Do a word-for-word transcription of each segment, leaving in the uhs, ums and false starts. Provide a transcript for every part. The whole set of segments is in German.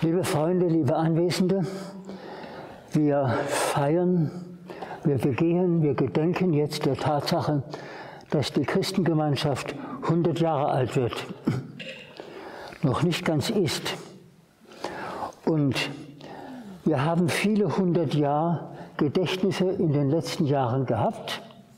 Liebe Freunde, liebe Anwesende, wir feiern, wir begehen, wir gedenken jetzt der Tatsache, dass die Christengemeinschaft hundert Jahre alt wird. Noch nicht ganz ist. Und wir haben viele hundert Jahre Gedächtnisse in den letzten Jahren gehabt.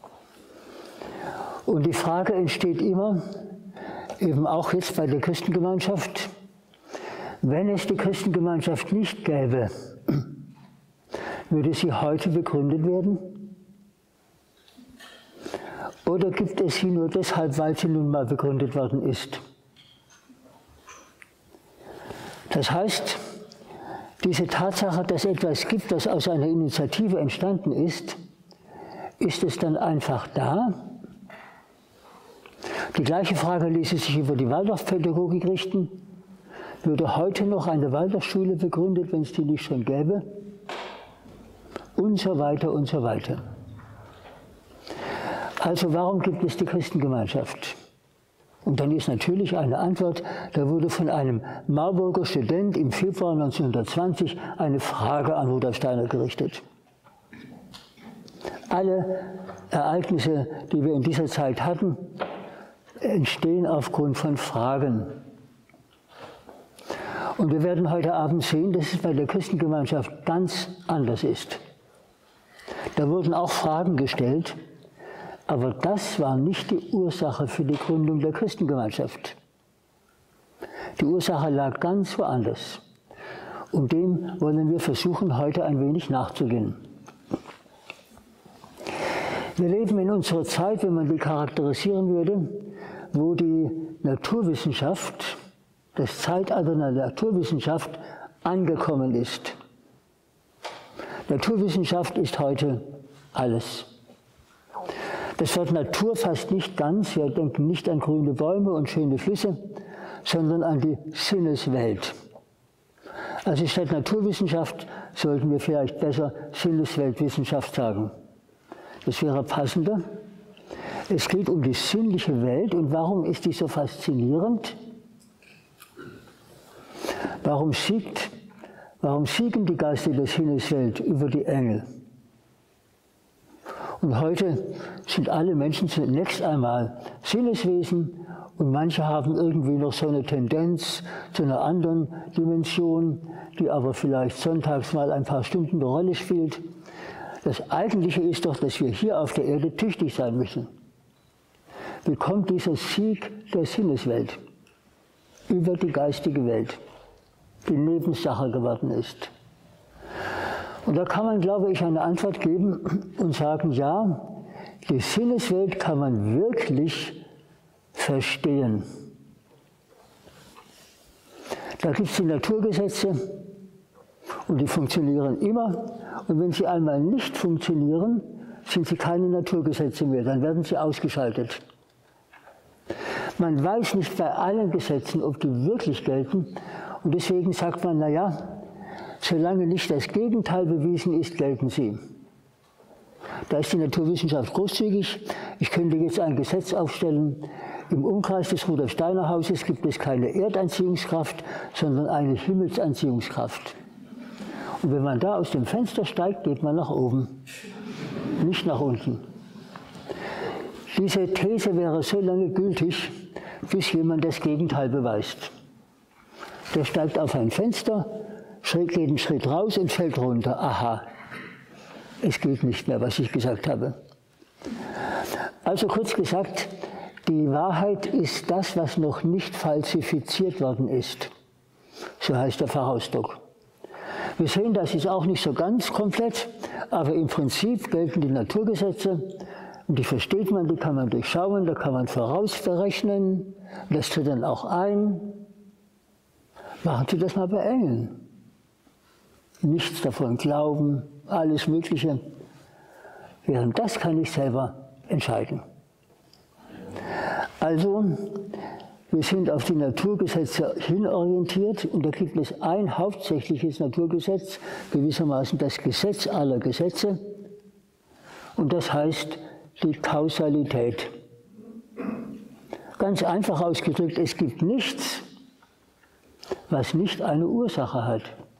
Und die Frage entsteht immer, eben auch jetzt bei der Christengemeinschaft, wenn es die Christengemeinschaft nicht gäbe, würde sie heute begründet werden? Oder gibt es sie nur deshalb, weil sie nun mal begründet worden ist? Das heißt, diese Tatsache, dass etwas gibt, das aus einer Initiative entstanden ist, ist es dann einfach da? Die gleiche Frage ließe sich über die Waldorfpädagogik richten. Würde heute noch eine Waldorfschule begründet, wenn es die nicht schon gäbe? Und so weiter und so weiter. Also warum gibt es die Christengemeinschaft? Und dann ist natürlich eine Antwort, da wurde von einem Marburger Student im Februar neunzehnhundertzwanzig eine Frage an Rudolf Steiner gerichtet. Alle Ereignisse, die wir in dieser Zeit hatten, entstehen aufgrund von Fragen. Und wir werden heute Abend sehen, dass es bei der Christengemeinschaft ganz anders ist. Da wurden auch Fragen gestellt, aber das war nicht die Ursache für die Gründung der Christengemeinschaft. Die Ursache lag ganz woanders. Und dem wollen wir versuchen, heute ein wenig nachzugehen. Wir leben in unserer Zeit, wenn man die charakterisieren würde, wo die Naturwissenschaft, das Zeitalter der Naturwissenschaft angekommen ist. Naturwissenschaft ist heute alles. Das Wort Natur fasst nicht ganz, wir denken nicht an grüne Bäume und schöne Flüsse, sondern an die Sinneswelt. Also statt Naturwissenschaft sollten wir vielleicht besser Sinnesweltwissenschaft sagen. Das wäre passender. Es geht um die sinnliche Welt. Und warum ist die so faszinierend? Warum siegt, warum siegen die Geister der Sinneswelt über die Engel? Und heute sind alle Menschen zunächst einmal Sinneswesen und manche haben irgendwie noch so eine Tendenz zu einer anderen Dimension, die aber vielleicht sonntags mal ein paar Stunden eine Rolle spielt. Das Eigentliche ist doch, dass wir hier auf der Erde tüchtig sein müssen. Wie kommt dieser Sieg der Sinneswelt über die geistige Welt, die Nebensache geworden ist? Und da kann man, glaube ich, eine Antwort geben und sagen, ja, die Sinneswelt kann man wirklich verstehen. Da gibt es die Naturgesetze und die funktionieren immer. Und wenn sie einmal nicht funktionieren, sind sie keine Naturgesetze mehr, dann werden sie ausgeschaltet. Man weiß nicht bei allen Gesetzen, ob die wirklich gelten. Und deswegen sagt man, naja, solange nicht das Gegenteil bewiesen ist, gelten sie. Da ist die Naturwissenschaft großzügig. Ich könnte jetzt ein Gesetz aufstellen. Im Umkreis des Rudolf Steiner Hauses gibt es keine Erdanziehungskraft, sondern eine Himmelsanziehungskraft. Und wenn man da aus dem Fenster steigt, geht man nach oben, nicht nach unten. Diese These wäre so lange gültig, bis jemand das Gegenteil beweist. Der steigt auf ein Fenster, geht einen Schritt raus und fällt runter. Aha, es geht nicht mehr, was ich gesagt habe. Also kurz gesagt, die Wahrheit ist das, was noch nicht falsifiziert worden ist. So heißt der Fachausdruck. Wir sehen, das ist auch nicht so ganz komplett, aber im Prinzip gelten die Naturgesetze und die versteht man, die kann man durchschauen, da kann man vorausberechnen, das tritt dann auch ein. Machen Sie das mal bei Engeln. Nichts davon glauben, alles Mögliche. Während das kann ich selber entscheiden. Also, wir sind auf die Naturgesetze hinorientiert und da gibt es ein hauptsächliches Naturgesetz, gewissermaßen das Gesetz aller Gesetze, und das heißt die Kausalität. Ganz einfach ausgedrückt, es gibt nichts, was nicht eine Ursache hat.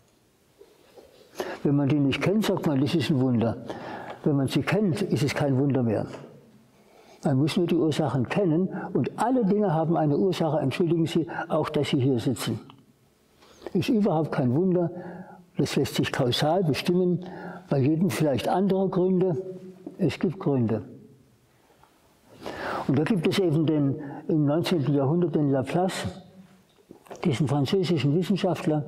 Wenn man die nicht kennt, sagt man, das ist ein Wunder. Wenn man sie kennt, ist es kein Wunder mehr. Man muss nur die Ursachen kennen und alle Dinge haben eine Ursache. Entschuldigen Sie, auch dass Sie hier sitzen. Ist überhaupt kein Wunder. Das lässt sich kausal bestimmen, bei jedem vielleicht andere Gründe. Es gibt Gründe. Und da gibt es eben den, im neunzehnten Jahrhundert den Laplace, diesen französischen Wissenschaftler,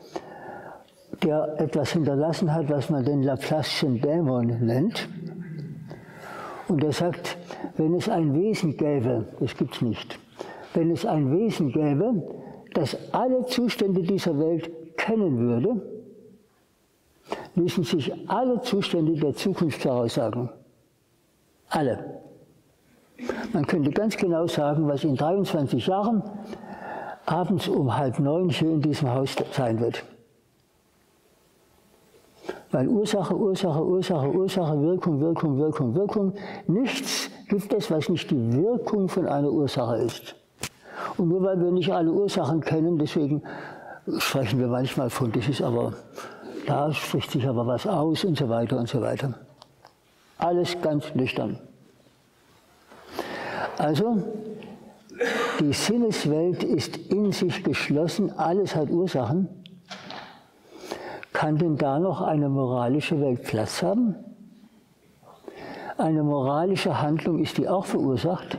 der etwas hinterlassen hat, was man den Laplace'schen Dämon nennt. Und er sagt, wenn es ein Wesen gäbe, das gibt es nicht, wenn es ein Wesen gäbe, das alle Zustände dieser Welt kennen würde, ließen sich alle Zustände der Zukunft voraussagen. Alle. Man könnte ganz genau sagen, was in dreiundzwanzig Jahren abends um halb neun hier in diesem Haus sein wird. Weil Ursache, Ursache, Ursache, Ursache, Wirkung, Wirkung, Wirkung, Wirkung. Nichts gibt es, was nicht die Wirkung von einer Ursache ist. Und nur weil wir nicht alle Ursachen kennen, deswegen sprechen wir manchmal von, das ist aber, da spricht sich aber was aus und so weiter und so weiter. Alles ganz nüchtern. Also, die Sinneswelt ist in sich geschlossen, alles hat Ursachen. Kann denn da noch eine moralische Welt Platz haben? Eine moralische Handlung, ist die auch verursacht?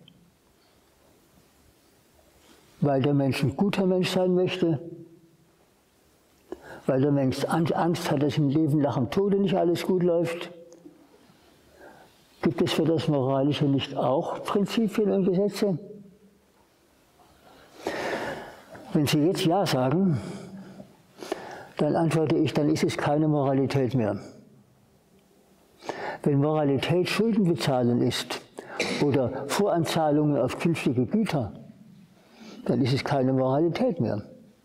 Weil der Mensch ein guter Mensch sein möchte? Weil der Mensch Angst hat, dass im Leben nach dem Tode nicht alles gut läuft? Gibt es für das Moralische nicht auch Prinzipien und Gesetze? Wenn Sie jetzt Ja sagen, dann antworte ich, dann ist es keine Moralität mehr. Wenn Moralität Schulden bezahlen ist oder Voranzahlungen auf künftige Güter, dann ist es keine Moralität mehr.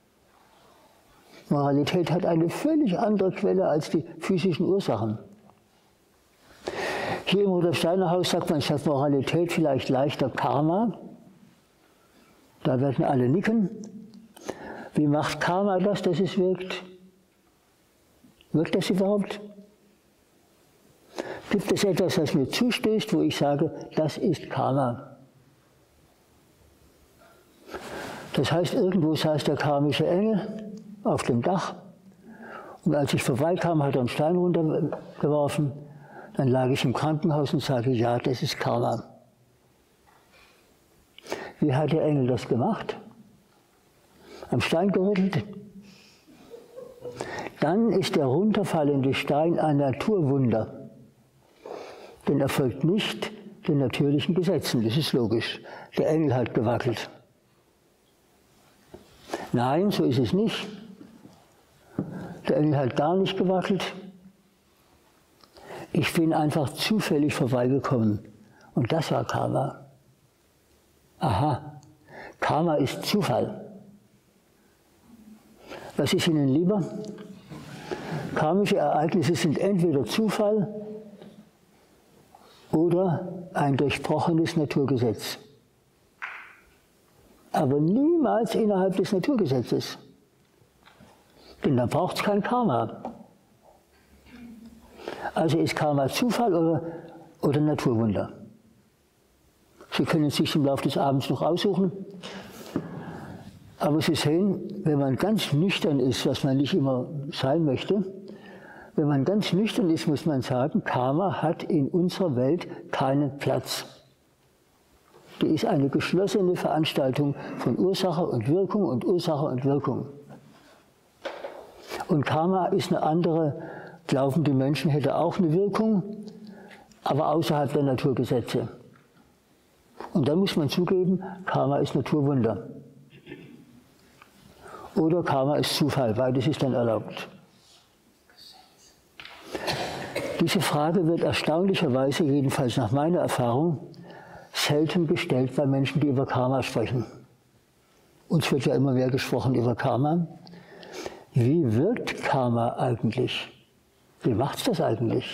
Moralität hat eine völlig andere Quelle als die physischen Ursachen. Hier im Rudolf Steiner Haus sagt man statt Moralität vielleicht leichter Karma. Da werden alle nicken. Wie macht Karma das, dass es wirkt? Wirkt das überhaupt? Gibt es etwas, das mir zustößt, wo ich sage, das ist Karma? Das heißt, irgendwo saß der karmische Engel auf dem Dach und als ich vorbeikam, hat er einen Stein runtergeworfen. Dann lag ich im Krankenhaus und sagte, ja, das ist Karma. Wie hat der Engel das gemacht? Am Stein gerüttelt. Dann ist der runterfallende Stein ein Naturwunder. Denn er folgt nicht den natürlichen Gesetzen, das ist logisch. Der Engel hat gewackelt. Nein, so ist es nicht. Der Engel hat gar nicht gewackelt. Ich bin einfach zufällig vorbeigekommen. Und das war Karma. Aha, Karma ist Zufall. Was ist Ihnen lieber? Karmische Ereignisse sind entweder Zufall oder ein durchbrochenes Naturgesetz. Aber niemals innerhalb des Naturgesetzes. Denn dann braucht es kein Karma. Also ist Karma Zufall oder, oder Naturwunder? Sie können es sich im Laufe des Abends noch aussuchen. Aber Sie sehen, wenn man ganz nüchtern ist, was man nicht immer sein möchte, wenn man ganz nüchtern ist, muss man sagen, Karma hat in unserer Welt keinen Platz. Die ist eine geschlossene Veranstaltung von Ursache und Wirkung und Ursache und Wirkung. Und Karma ist eine andere, glauben die Menschen, hätte auch eine Wirkung, aber außerhalb der Naturgesetze. Und dann muss man zugeben, Karma ist Naturwunder. Oder Karma ist Zufall, beides ist dann erlaubt. Diese Frage wird erstaunlicherweise, jedenfalls nach meiner Erfahrung, selten gestellt bei Menschen, die über Karma sprechen. Uns wird ja immer mehr gesprochen über Karma. Wie wirkt Karma eigentlich? Wie macht es das eigentlich?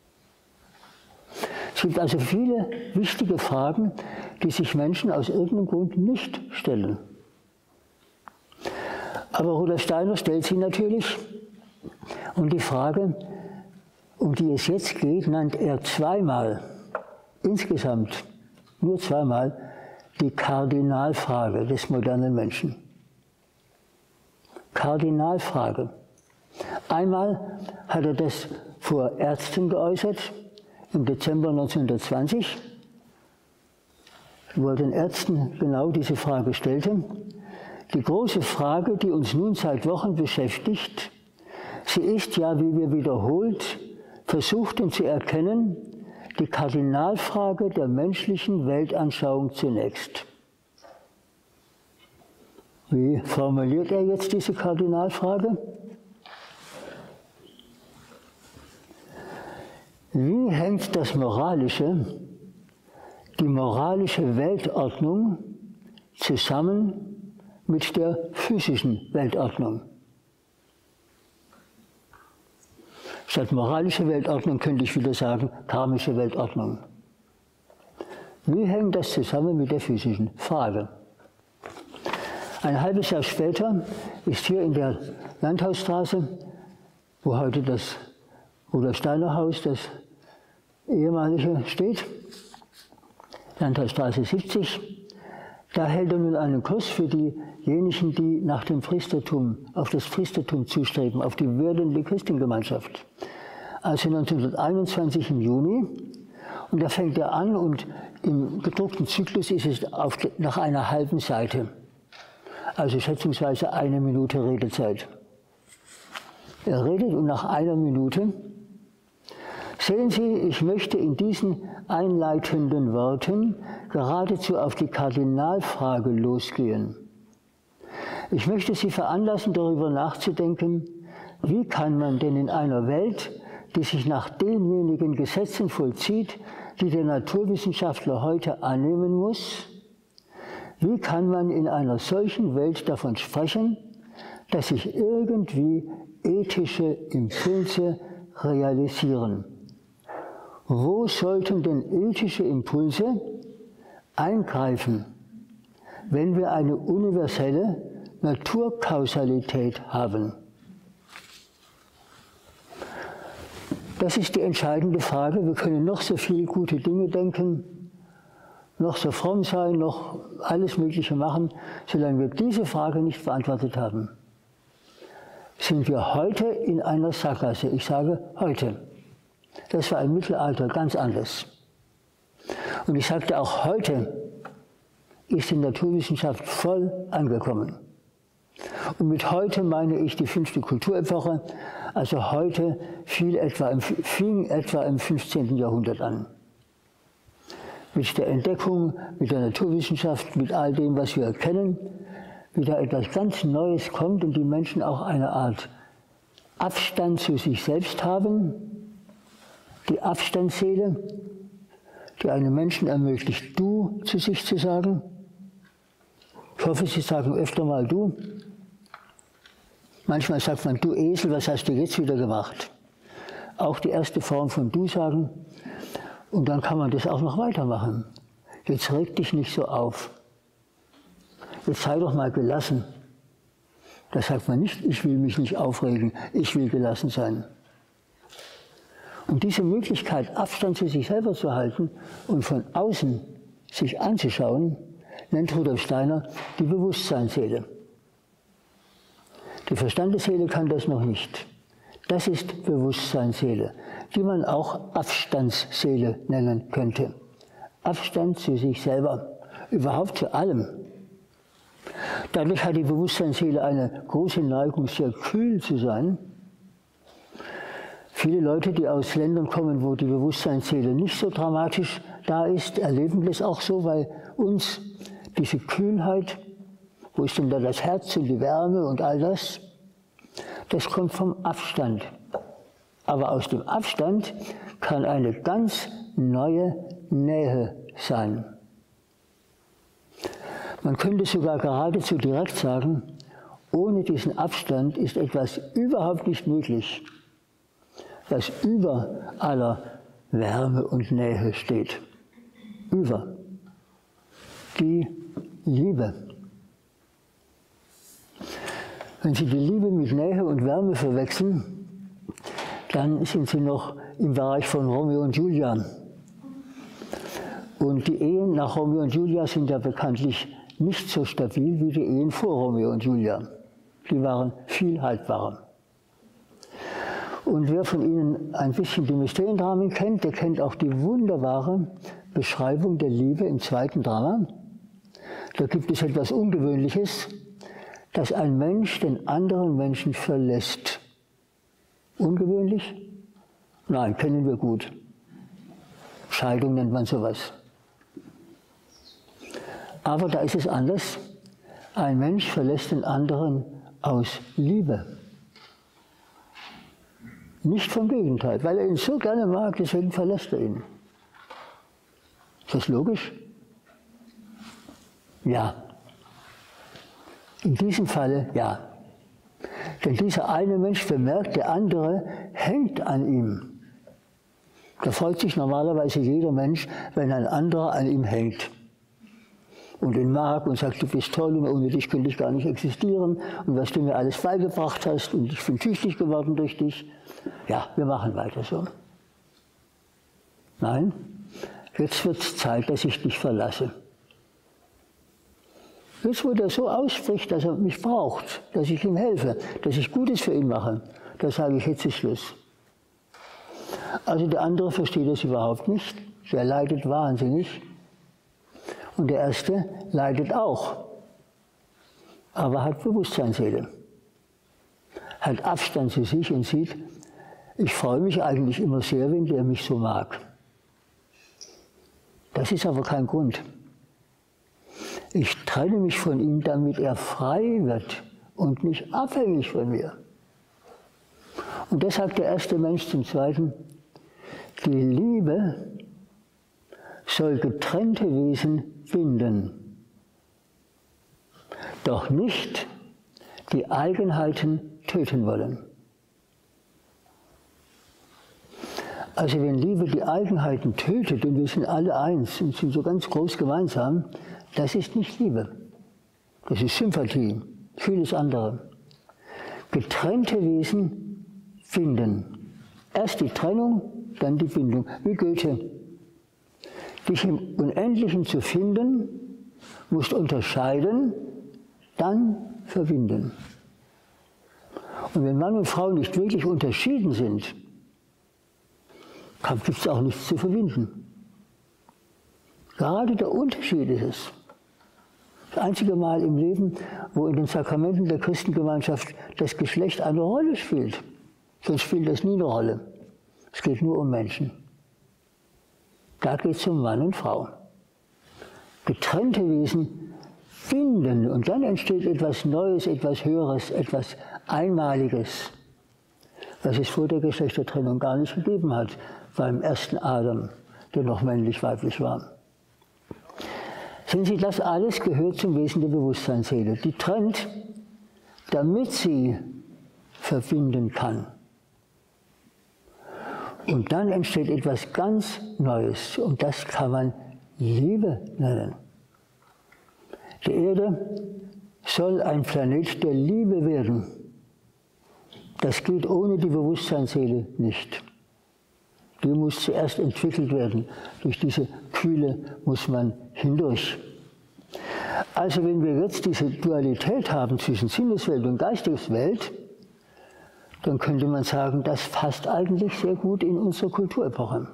Es gibt also viele wichtige Fragen, die sich Menschen aus irgendeinem Grund nicht stellen. Aber Rudolf Steiner stellt sie natürlich. Und die Frage, um die es jetzt geht, nennt er zweimal, insgesamt nur zweimal, die Kardinalfrage des modernen Menschen. Kardinalfrage. Einmal hat er das vor Ärzten geäußert, im Dezember neunzehnhundertzwanzig, wo er den Ärzten genau diese Frage stellte. Die große Frage, die uns nun seit Wochen beschäftigt, sie ist ja, wie wir wiederholt versuchten zu erkennen, die Kardinalfrage der menschlichen Weltanschauung zunächst. Wie formuliert er jetzt diese Kardinalfrage? Wie hängt das Moralische, die moralische Weltordnung zusammen mit der physischen Weltordnung? Statt moralische Weltordnung könnte ich wieder sagen, karmische Weltordnung. Wie hängt das zusammen mit der physischen? Frage. Ein halbes Jahr später ist hier in der Landhausstraße, wo heute das Rudolf Steiner Haus, das ehemalige, steht, Landhausstraße siebzig, da hält er nun einen Kurs für diejenigen, die nach dem Priestertum, auf das Priestertum zustreben, auf die würdende Christengemeinschaft. Also neunzehnhunderteinundzwanzig im Juni. Und da fängt er an und im gedruckten Zyklus ist es auf, nach einer halben Seite. Also schätzungsweise eine Minute Redezeit. Er redet und nach einer Minute: Sehen Sie, ich möchte in diesen einleitenden Worten geradezu auf die Kardinalfrage losgehen. Ich möchte Sie veranlassen, darüber nachzudenken, wie kann man denn in einer Welt, die sich nach denjenigen Gesetzen vollzieht, die der Naturwissenschaftler heute annehmen muss, wie kann man in einer solchen Welt davon sprechen, dass sich irgendwie ethische Impulse realisieren? Wo sollten denn ethische Impulse eingreifen, wenn wir eine universelle Naturkausalität haben? Das ist die entscheidende Frage. Wir können noch so viele gute Dinge denken, noch so fromm sein, noch alles Mögliche machen, solange wir diese Frage nicht beantwortet haben, sind wir heute in einer Sackgasse. Ich sage heute. Das war im Mittelalter ganz anders. Und ich sagte, auch heute ist die Naturwissenschaft voll angekommen. Und mit heute meine ich die fünfte Kulturepoche. Also heute fiel etwa im, fing etwa im fünfzehnten Jahrhundert an. Mit der Entdeckung, mit der Naturwissenschaft, mit all dem, was wir erkennen, wie da etwas ganz Neues kommt und die Menschen auch eine Art Abstand zu sich selbst haben. Die Abstandsseele, die einem Menschen ermöglicht, du zu sich zu sagen. Ich hoffe, Sie sagen öfter mal du. Manchmal sagt man, du Esel, was hast du jetzt wieder gemacht? Auch die erste Form von du sagen. Und dann kann man das auch noch weitermachen. Jetzt reg dich nicht so auf. Jetzt sei doch mal gelassen. Da sagt man nicht, ich will mich nicht aufregen, ich will gelassen sein. Und diese Möglichkeit, Abstand zu sich selber zu halten und von außen sich anzuschauen, nennt Rudolf Steiner die Bewusstseinsseele. Die Verstandesseele kann das noch nicht. Das ist Bewusstseinsseele, die man auch Abstandsseele nennen könnte. Abstand zu sich selber, überhaupt zu allem. Dadurch hat die Bewusstseinsseele eine große Neigung, sehr kühl zu sein. Viele Leute, die aus Ländern kommen, wo die Bewusstseinsseele nicht so dramatisch da ist, erleben das auch so, weil uns diese Kühlheit, wo ist denn da das Herz und die Wärme und all das, das kommt vom Abstand. Aber aus dem Abstand kann eine ganz neue Nähe sein. Man könnte sogar geradezu direkt sagen, ohne diesen Abstand ist etwas überhaupt nicht möglich, das über aller Wärme und Nähe steht. Über die Liebe. Wenn Sie die Liebe mit Nähe und Wärme verwechseln, dann sind Sie noch im Bereich von Romeo und Julia. Und die Ehen nach Romeo und Julia sind ja bekanntlich nicht so stabil wie die Ehen vor Romeo und Julia. Die waren viel haltbarer. Und wer von Ihnen ein bisschen die Mysteriendramen kennt, der kennt auch die wunderbare Beschreibung der Liebe im zweiten Drama. Da gibt es etwas Ungewöhnliches, dass ein Mensch den anderen Menschen verlässt. Ungewöhnlich? Nein, kennen wir gut. Scheidung nennt man sowas. Aber da ist es anders. Ein Mensch verlässt den anderen aus Liebe. Nicht vom Gegenteil, weil er ihn so gerne mag, deswegen verlässt er ihn. Ist das logisch? Ja. In diesem Falle ja. Denn dieser eine Mensch bemerkt, der andere hängt an ihm. Da freut sich normalerweise jeder Mensch, wenn ein anderer an ihm hängt. Und ihn mag und sagt, du bist toll und ohne dich könnte ich gar nicht existieren und was du mir alles beigebracht hast und ich bin tüchtig geworden durch dich. Ja, wir machen weiter so. Nein, jetzt wird es Zeit, dass ich dich verlasse. Jetzt, wo der so ausspricht, dass er mich braucht, dass ich ihm helfe, dass ich Gutes für ihn mache, da sage ich, jetzt ist Schluss. Also der andere versteht das überhaupt nicht, der leidet wahnsinnig. Und der Erste leidet auch, aber hat Bewusstseinsseele, hat Abstand zu sich und sieht, ich freue mich eigentlich immer sehr, wenn der mich so mag. Das ist aber kein Grund. Ich trenne mich von ihm, damit er frei wird und nicht abhängig von mir. Und das sagt der erste Mensch zum Zweiten, die Liebe soll getrennte Wesen binden, doch nicht die Eigenheiten töten wollen. Also wenn Liebe die Eigenheiten tötet und wir sind alle eins und sind so ganz groß gemeinsam, das ist nicht Liebe. Das ist Sympathie, vieles andere. Getrennte Wesen binden. Erst die Trennung, dann die Bindung, wie Goethe. Dich im Unendlichen zu finden, musst unterscheiden, dann verbinden. Und wenn Mann und Frau nicht wirklich unterschieden sind, gibt es auch nichts zu verbinden. Gerade der Unterschied ist es. Das einzige Mal im Leben, wo in den Sakramenten der Christengemeinschaft das Geschlecht eine Rolle spielt. Sonst spielt das nie eine Rolle. Es geht nur um Menschen. Da geht es um Mann und Frau. Getrennte Wesen finden und dann entsteht etwas Neues, etwas Höheres, etwas Einmaliges, was es vor der Geschlechtertrennung gar nicht gegeben hat, beim ersten Adam, der noch männlich-weiblich war. Sehen Sie, das alles gehört zum Wesen der Bewusstseinsseele. Die trennt, damit sie verbinden kann. Und dann entsteht etwas ganz Neues und das kann man Liebe nennen. Die Erde soll ein Planet der Liebe werden. Das geht ohne die Bewusstseinsseele nicht. Die muss zuerst entwickelt werden. Durch diese Kühle muss man hindurch. Also wenn wir jetzt diese Dualität haben zwischen Sinneswelt und Geisteswelt, dann könnte man sagen, das passt eigentlich sehr gut in unsere Kulturepoche.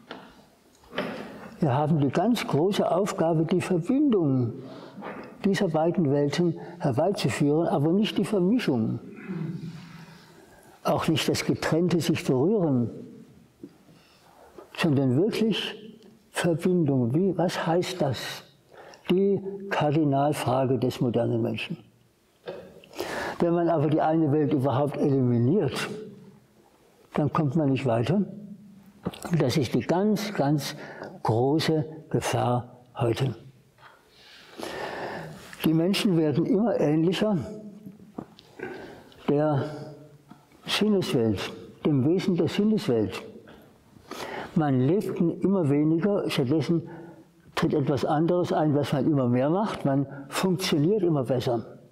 Wir haben die ganz große Aufgabe, die Verbindung dieser beiden Welten herbeizuführen, aber nicht die Vermischung. Auch nicht das getrennte sich berühren, sondern wirklich Verbindung. Wie, was heißt das? Die Kardinalfrage des modernen Menschen. Wenn man aber die eine Welt überhaupt eliminiert, dann kommt man nicht weiter. Und das ist die ganz, ganz große Gefahr heute. Die Menschen werden immer ähnlicher der Sinneswelt, dem Wesen der Sinneswelt. Man lebt immer weniger, stattdessen tritt etwas anderes ein, was man immer mehr macht. Man funktioniert immer besser.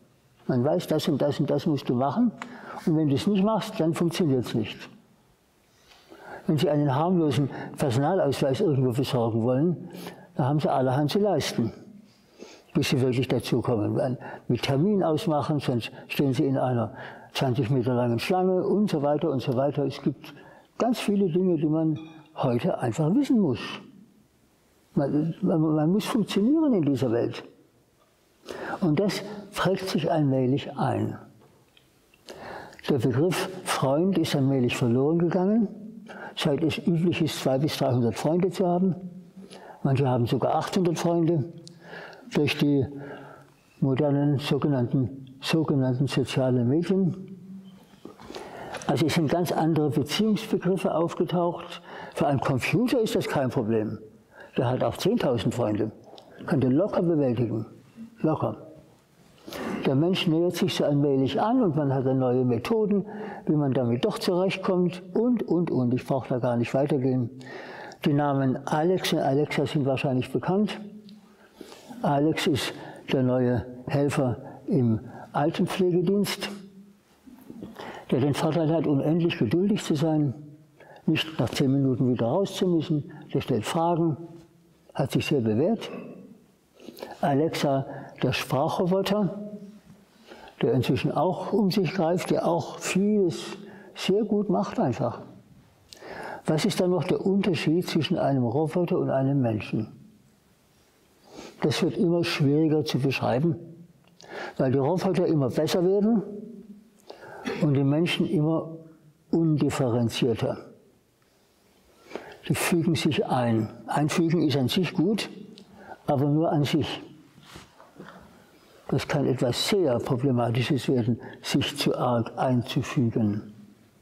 Man weiß, das und das und das musst du machen. Und wenn du es nicht machst, dann funktioniert es nicht. Wenn Sie einen harmlosen Personalausweis irgendwo besorgen wollen, dann haben Sie allerhand zu leisten, bis Sie wirklich dazu kommen. Mit Termin ausmachen, sonst stehen Sie in einer zwanzig Meter langen Schlange und so weiter und so weiter. Es gibt ganz viele Dinge, die man heute einfach wissen muss. Man, man, man muss funktionieren in dieser Welt. Und das prägt sich allmählich ein. Der Begriff Freund ist allmählich verloren gegangen, seit es üblich ist, zweihundert bis dreihundert Freunde zu haben. Manche haben sogar achthundert Freunde durch die modernen sogenannten, sogenannten sozialen Medien. Also es sind ganz andere Beziehungsbegriffe aufgetaucht. Für einen Computer ist das kein Problem. Der hat auch zehntausend Freunde, kann den locker bewältigen, locker. Der Mensch nähert sich so allmählich an und man hat dann neue Methoden, wie man damit doch zurechtkommt und, und, und. Ich brauche da gar nicht weitergehen. Die Namen Alex und Alexa sind wahrscheinlich bekannt. Alex ist der neue Helfer im Altenpflegedienst, der den Vorteil hat, unendlich geduldig zu sein, nicht nach zehn Minuten wieder raus zu müssen. Der stellt Fragen, hat sich sehr bewährt. Alexa, der Sprachroboter, der inzwischen auch um sich greift, der auch vieles sehr gut macht einfach. Was ist dann noch der Unterschied zwischen einem Roboter und einem Menschen? Das wird immer schwieriger zu beschreiben, weil die Roboter immer besser werden und die Menschen immer undifferenzierter. Die fügen sich ein. Einfügen ist an sich gut, aber nur an sich. Das kann etwas sehr Problematisches werden, sich zu arg einzufügen.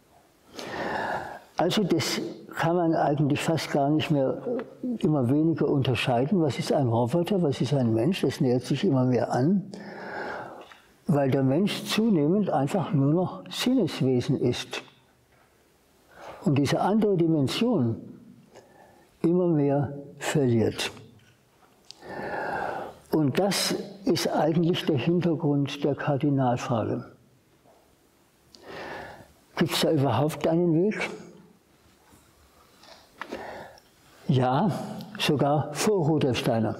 Also das kann man eigentlich fast gar nicht mehr immer weniger unterscheiden. Was ist ein Roboter, was ist ein Mensch? Das nähert sich immer mehr an, weil der Mensch zunehmend einfach nur noch Sinneswesen ist. Und diese andere Dimension immer mehr verliert. Und das ist eigentlich der Hintergrund der Kardinalfrage. Gibt es da überhaupt einen Weg? Ja, sogar vor Rudolf Steiner.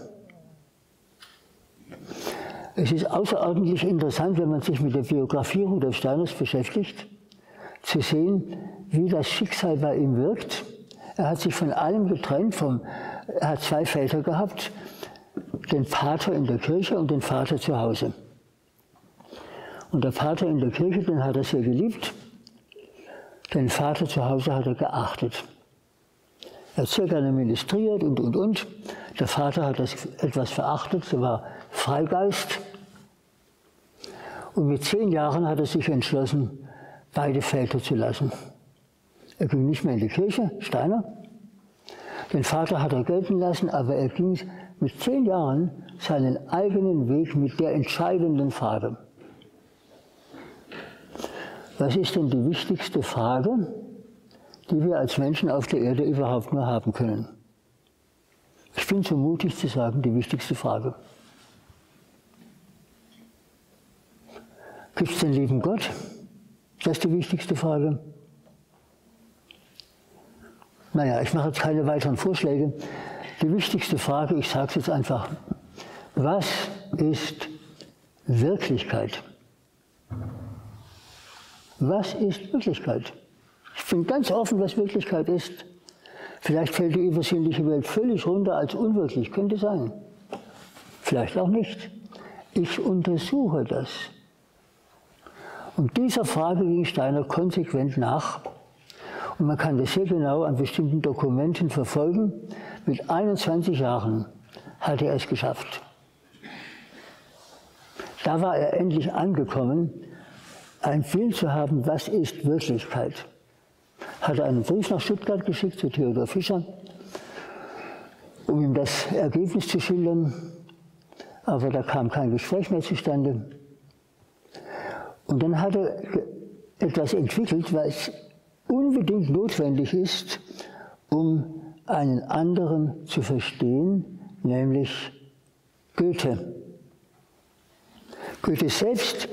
Es ist außerordentlich interessant, wenn man sich mit der Biografie Rudolf Steiners beschäftigt, zu sehen, wie das Schicksal bei ihm wirkt. Er hat sich von allem getrennt, vom, er hat zwei Väter gehabt, den Pater in der Kirche und den Vater zu Hause. Und der Pater in der Kirche, den hat er sehr geliebt, den Vater zu Hause hat er geachtet. Er hat sehr gerne ministriert und, und, und. Der Vater hat das etwas verachtet, er war Freigeist. Und mit zehn Jahren hat er sich entschlossen, beide Väter zu lassen. Er ging nicht mehr in die Kirche, Steiner. Den Vater hat er gelten lassen, aber er ging mit zehn Jahren seinen eigenen Weg mit der entscheidenden Frage. Was ist denn die wichtigste Frage, die wir als Menschen auf der Erde überhaupt nur haben können? Ich bin so mutig zu sagen, die wichtigste Frage. Gibt es den lieben Gott? Das ist die wichtigste Frage. Naja, ich mache jetzt keine weiteren Vorschläge. Die wichtigste Frage, ich sage es jetzt einfach, was ist Wirklichkeit? Was ist Wirklichkeit? Ich bin ganz offen, was Wirklichkeit ist. Vielleicht fällt die übersinnliche Welt völlig runter als unwirklich, könnte sein. Vielleicht auch nicht. Ich untersuche das. Und dieser Frage ging Steiner konsequent nach. Und man kann das sehr genau an bestimmten Dokumenten verfolgen. Mit einundzwanzig Jahren hat er es geschafft. Da war er endlich angekommen, ein Bild zu haben, was ist Wirklichkeit. Hat er einen Brief nach Stuttgart geschickt zu Theodor Fischer, um ihm das Ergebnis zu schildern. Aber da kam kein Gespräch mehr zustande. Und dann hat er etwas entwickelt, was unbedingt notwendig ist, um einen anderen zu verstehen, nämlich Goethe. Goethe selbst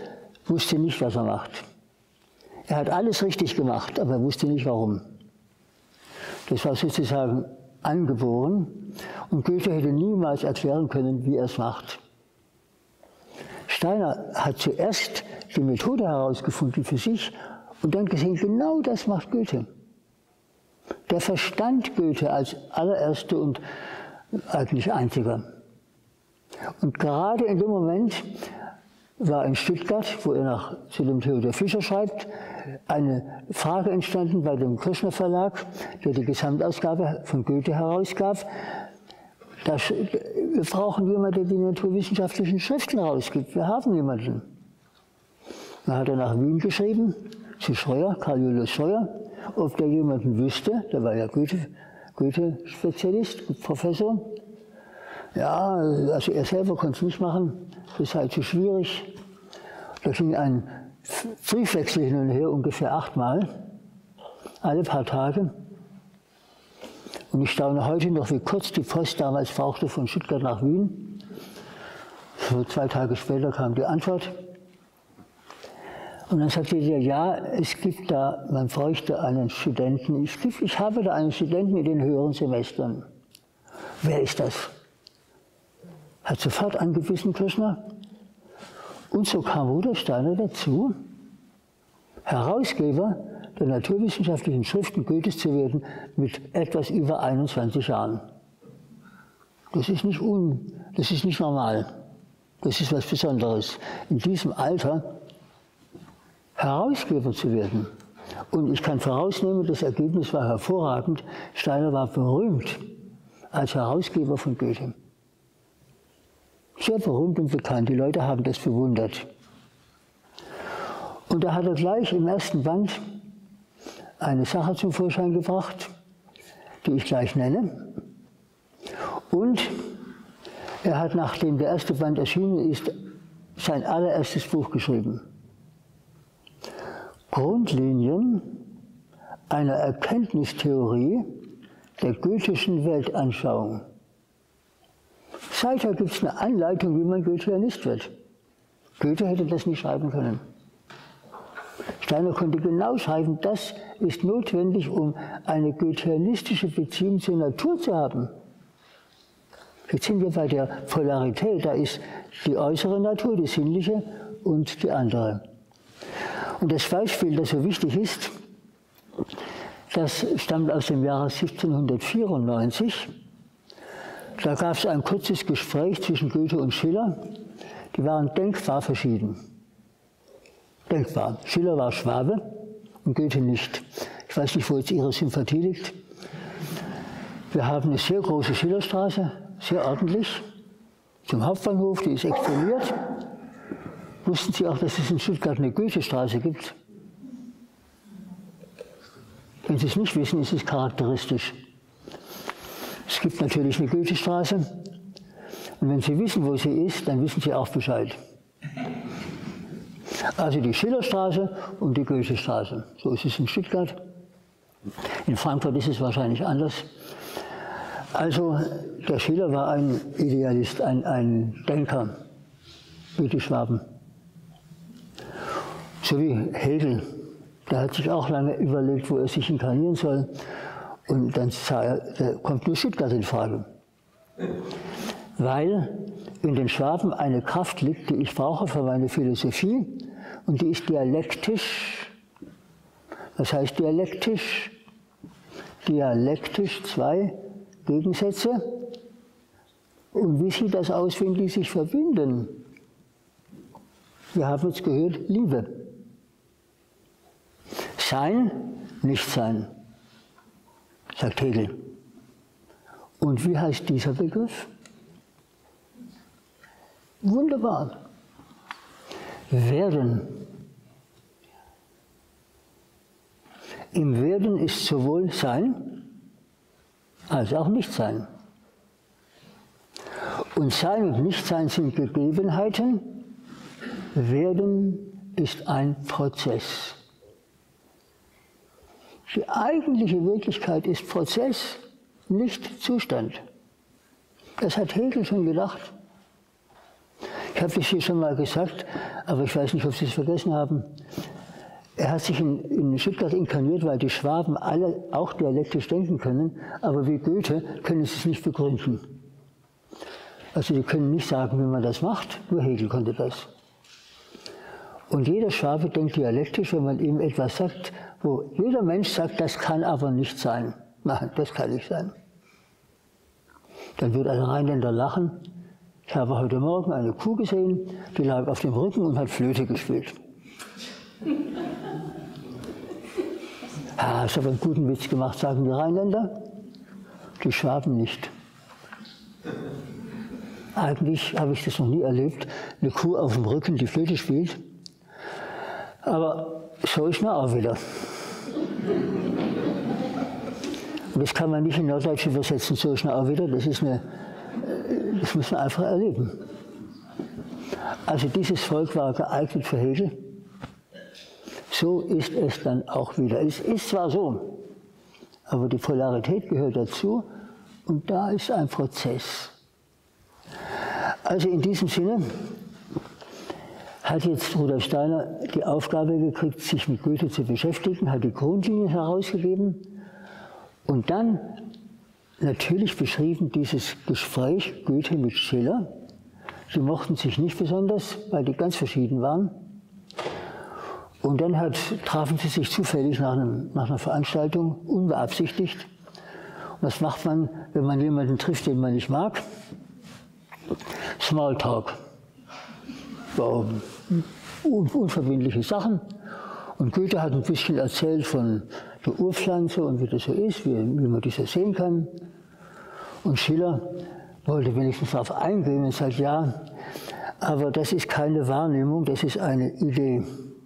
wusste nicht, was er macht. Er hat alles richtig gemacht, aber er wusste nicht, warum. Das war sozusagen angeboren und Goethe hätte niemals erklären können, wie er es macht. Steiner hat zuerst die Methode herausgefunden für sich und dann gesehen, genau das macht Goethe. Der verstand Goethe als allererster und eigentlich einziger. Und gerade in dem Moment war in Stuttgart, wo er nach, zu dem Theodor Fischer schreibt, eine Frage entstanden bei dem Kirschner Verlag, der die Gesamtausgabe von Goethe herausgab. Das, wir brauchen jemanden, der die naturwissenschaftlichen Schriften herausgibt. Wir haben niemanden. Dann hat er nach Wien geschrieben, zu Scheuer, Karl Julius Scheuer, ob der jemanden wüsste, der war ja Goethe, Goethe-Spezialist, Professor. Ja, also er selber konnte es nicht machen, das sei zu schwierig. Da ging ein Briefwechsel hin und her, ungefähr achtmal, alle paar Tage. Und ich staune heute noch, wie kurz die Post damals brauchte von Stuttgart nach Wien. So zwei Tage später kam die Antwort. Und dann sagte er, ja, es gibt da, man bräuchte einen Studenten. Ich, ich habe da einen Studenten in den höheren Semestern. Wer ist das? Hat sofort angewiesen, Kirschner. Und so kam Rudolf Steiner dazu, Herausgeber der naturwissenschaftlichen Schriften Goethes zu werden, mit etwas über einundzwanzig Jahren. Das ist nicht, un, das ist nicht normal. Das ist was Besonderes. In diesem Alter Herausgeber zu werden. Und ich kann vorausnehmen, das Ergebnis war hervorragend. Steiner war berühmt als Herausgeber von Goethe. Sehr berühmt und bekannt. Die Leute haben das bewundert. Und da hat er gleich im ersten Band eine Sache zum Vorschein gebracht, die ich gleich nenne. Und er hat, nachdem der erste Band erschienen ist, sein allererstes Buch geschrieben. Grundlinien einer Erkenntnistheorie der goethischen Weltanschauung. Seither gibt es eine Anleitung, wie man Goetheanist wird. Goethe hätte das nicht schreiben können. Steiner konnte genau schreiben, das ist notwendig, um eine goetheanistische Beziehung zur Natur zu haben. Jetzt sind wir bei der Polarität, da ist die äußere Natur, die sinnliche und die andere. Und das Beispiel, das so wichtig ist, das stammt aus dem Jahre siebzehnhundertvierundneunzig. Da gab es ein kurzes Gespräch zwischen Goethe und Schiller. Die waren denkbar verschieden. Denkbar. Schiller war Schwabe und Goethe nicht. Ich weiß nicht, wo jetzt Ihre Sympathie liegt. Wir haben eine sehr große Schillerstraße, sehr ordentlich, zum Hauptbahnhof, die ist exponiert. Wussten Sie auch, dass es in Stuttgart eine Goethestraße gibt? Wenn Sie es nicht wissen, ist es charakteristisch. Es gibt natürlich eine Goethestraße. Und wenn Sie wissen, wo sie ist, dann wissen Sie auch Bescheid. Also die Schillerstraße und die Goethestraße. So ist es in Stuttgart. In Frankfurt ist es wahrscheinlich anders. Also der Schiller war ein Idealist, ein, ein Denker, wie die Schwaben. So wie Hegel. Der hat sich auch lange überlegt, wo er sich inkarnieren soll. Und dann sah er, da kommt nur Stuttgart in Frage. Weil in den Schwaben eine Kraft liegt, die ich brauche für meine Philosophie. Und die ist dialektisch. Was heißt dialektisch? Dialektisch, zwei Gegensätze. Und wie sieht das aus, wenn die sich verbinden? Wir haben jetzt gehört, Liebe. Sein, Nichtsein, sagt Hegel. Und wie heißt dieser Begriff? Wunderbar. Werden. Im Werden ist sowohl Sein als auch Nichtsein. Und Sein und Nichtsein sind Gegebenheiten. Werden ist ein Prozess. Die eigentliche Wirklichkeit ist Prozess, nicht Zustand. Das hat Hegel schon gedacht. Ich habe das hier schon mal gesagt, aber ich weiß nicht, ob Sie es vergessen haben. Er hat sich in, in Stuttgart inkarniert, weil die Schwaben alle auch dialektisch denken können, aber wie Goethe können sie es nicht begründen. Also die können nicht sagen, wie man das macht, nur Hegel konnte das. Und jeder Schwabe denkt dialektisch, wenn man ihm etwas sagt, wo jeder Mensch sagt, das kann aber nicht sein. Nein, das kann nicht sein. Dann wird ein Rheinländer lachen. Ich habe heute Morgen eine Kuh gesehen, die lag auf dem Rücken und hat Flöte gespielt. Ah, hast aber einen guten Witz gemacht, sagen die Rheinländer. Die Schwaben nicht. Eigentlich habe ich das noch nie erlebt, eine Kuh auf dem Rücken, die Flöte spielt. Aber so ist man auch wieder. Und das kann man nicht in Norddeutsch übersetzen, so ist man auch wieder. Das ist eine, das muss man einfach erleben. Also dieses Volk war geeignet für Hegel. So ist es dann auch wieder. Es ist zwar so, aber die Polarität gehört dazu und da ist ein Prozess. Also in diesem Sinne hat jetzt Rudolf Steiner die Aufgabe gekriegt, sich mit Goethe zu beschäftigen, hat die Grundlinien herausgegeben und dann natürlich beschrieben dieses Gespräch Goethe mit Schiller. Die mochten sich nicht besonders, weil die ganz verschieden waren. Und dann hat, trafen sie sich zufällig nach, einem, nach einer Veranstaltung, unbeabsichtigt. Und was macht man, wenn man jemanden trifft, den man nicht mag? Smalltalk. So, un unverbindliche Sachen. Und Goethe hat ein bisschen erzählt von der Urpflanze und wie das so ist, wie, wie man das so sehen kann. Und Schiller wollte wenigstens darauf eingehen und sagt, ja, aber das ist keine Wahrnehmung, das ist eine Idee.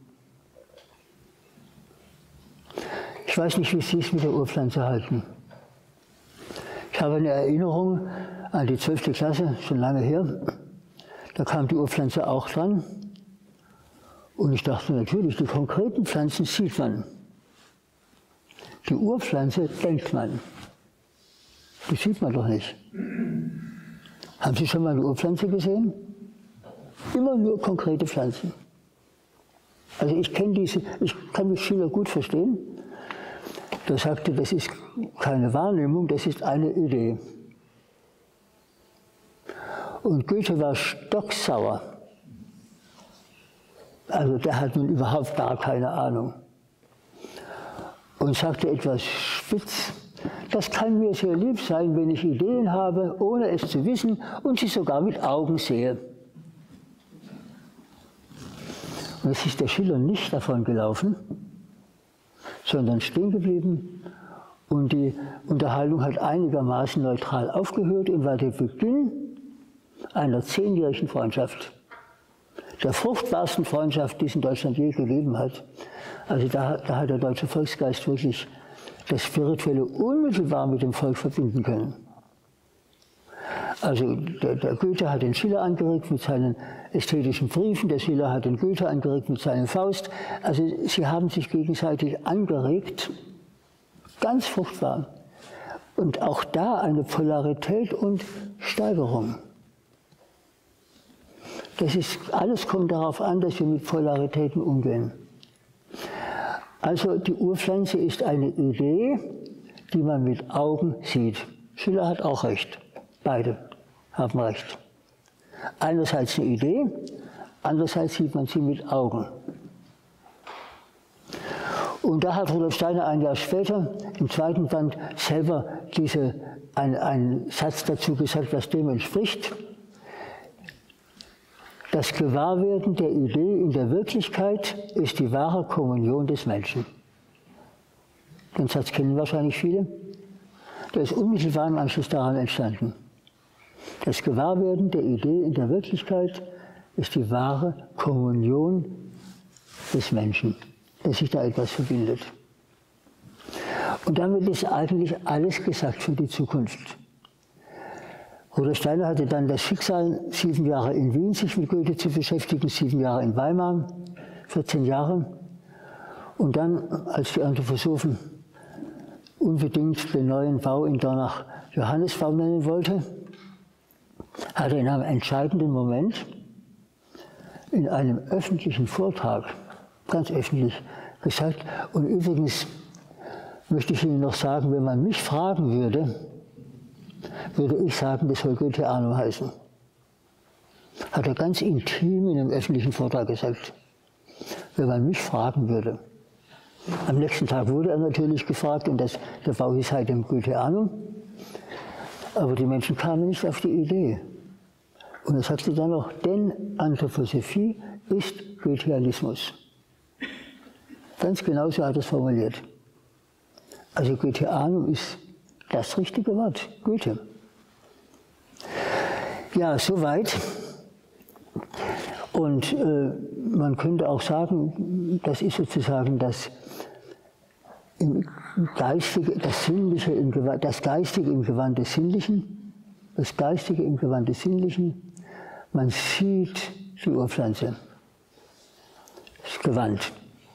Ich weiß nicht, wie Sie es mit der Urpflanze halten. Ich habe eine Erinnerung an die zwölfte Klasse, schon lange her. Da kam die Urpflanze auch dran. Und ich dachte natürlich, die konkreten Pflanzen sieht man. Die Urpflanze denkt man. Die sieht man doch nicht. Haben Sie schon mal eine Urpflanze gesehen? Immer nur konkrete Pflanzen. Also ich kenne diese, ich kann mich Schiller gut verstehen. Der sagte, das ist keine Wahrnehmung, das ist eine Idee. Und Goethe war stocksauer. Also der hat nun überhaupt gar keine Ahnung. Und sagte etwas spitz, das kann mir sehr lieb sein, wenn ich Ideen habe, ohne es zu wissen und sie sogar mit Augen sehe. Und es ist der Schiller nicht davon gelaufen, sondern stehen geblieben und die Unterhaltung hat einigermaßen neutral aufgehört und war der Beginn einer zehnjährigen Freundschaft. Der fruchtbarsten Freundschaft, die es in Deutschland je gegeben hat. Also da, da hat der deutsche Volksgeist wirklich das Spirituelle unmittelbar mit dem Volk verbinden können. Also der, der Goethe hat den Schiller angeregt mit seinen ästhetischen Briefen, der Schiller hat den Goethe angeregt mit seinem Faust. Also sie haben sich gegenseitig angeregt, ganz fruchtbar. Und auch da eine Polarität und Steigerung. Das ist, alles kommt darauf an, dass wir mit Polaritäten umgehen. Also die Urpflanze ist eine Idee, die man mit Augen sieht. Schiller hat auch recht. Beide haben recht. Einerseits eine Idee, andererseits sieht man sie mit Augen. Und da hat Rudolf Steiner ein Jahr später im zweiten Band selber diese, ein, einen Satz dazu gesagt, was dem entspricht. Das Gewahrwerden der Idee in der Wirklichkeit ist die wahre Kommunion des Menschen. Den Satz kennen wahrscheinlich viele. Der ist unmittelbar im Anschluss daran entstanden. Das Gewahrwerden der Idee in der Wirklichkeit ist die wahre Kommunion des Menschen, dass sich da etwas verbindet. Und damit ist eigentlich alles gesagt für die Zukunft. Rudolf Steiner hatte dann das Schicksal, sieben Jahre in Wien sich mit Goethe zu beschäftigen, sieben Jahre in Weimar, vierzehn Jahre. Und dann, als die Anthroposophen unbedingt den neuen Bau in Dornach Johannesbau nennen wollte, hat er in einem entscheidenden Moment in einem öffentlichen Vortrag, ganz öffentlich gesagt. Und übrigens möchte ich Ihnen noch sagen, wenn man mich fragen würde, würde ich sagen, das soll Goetheanum heißen. Hat er ganz intim in einem öffentlichen Vortrag gesagt, wenn man mich fragen würde. Am nächsten Tag wurde er natürlich gefragt und das, der Bau hieß halt im Goetheanum. Aber die Menschen kamen nicht auf die Idee. Und er sagte dann noch, denn Anthroposophie ist Goetheanismus. Ganz genau so hat er es formuliert. Also Goetheanum ist das richtige Wort, Goethe. Ja, soweit. Und äh, man könnte auch sagen, das ist sozusagen das, im Geistige, das, Sinnliche im Gewand, das Geistige im Gewand des Sinnlichen, das Geistige im Gewand des Sinnlichen. Man sieht die Urpflanze, das Gewand.